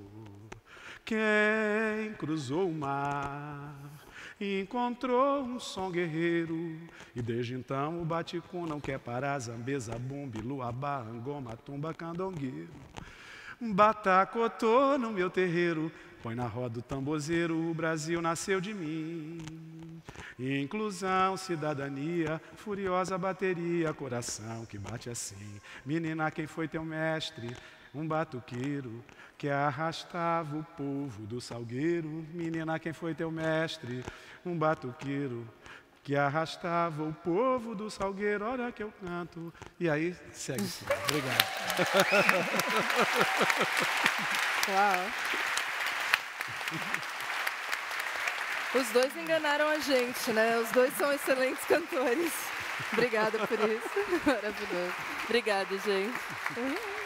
Speaker 3: Quem cruzou o mar encontrou um som guerreiro, e desde então o baticum não quer parar. Zambeza, bumbi, luabá, angoma, tumba, candongueiro. Batacotô no meu terreiro, põe na roda o tambozeiro, o Brasil nasceu de mim. Inclusão, cidadania, furiosa bateria, coração que bate assim. Menina, quem foi teu mestre? Um batuqueiro que arrastava o povo do Salgueiro. Menina, quem foi teu mestre? Um batuqueiro que arrastava o povo do Salgueiro. Olha que eu canto. E aí, segue sim. Obrigado.
Speaker 1: Uau. Os dois enganaram a gente, né? Os dois são excelentes cantores. Obrigada por isso. Maravilhoso. Obrigada, gente.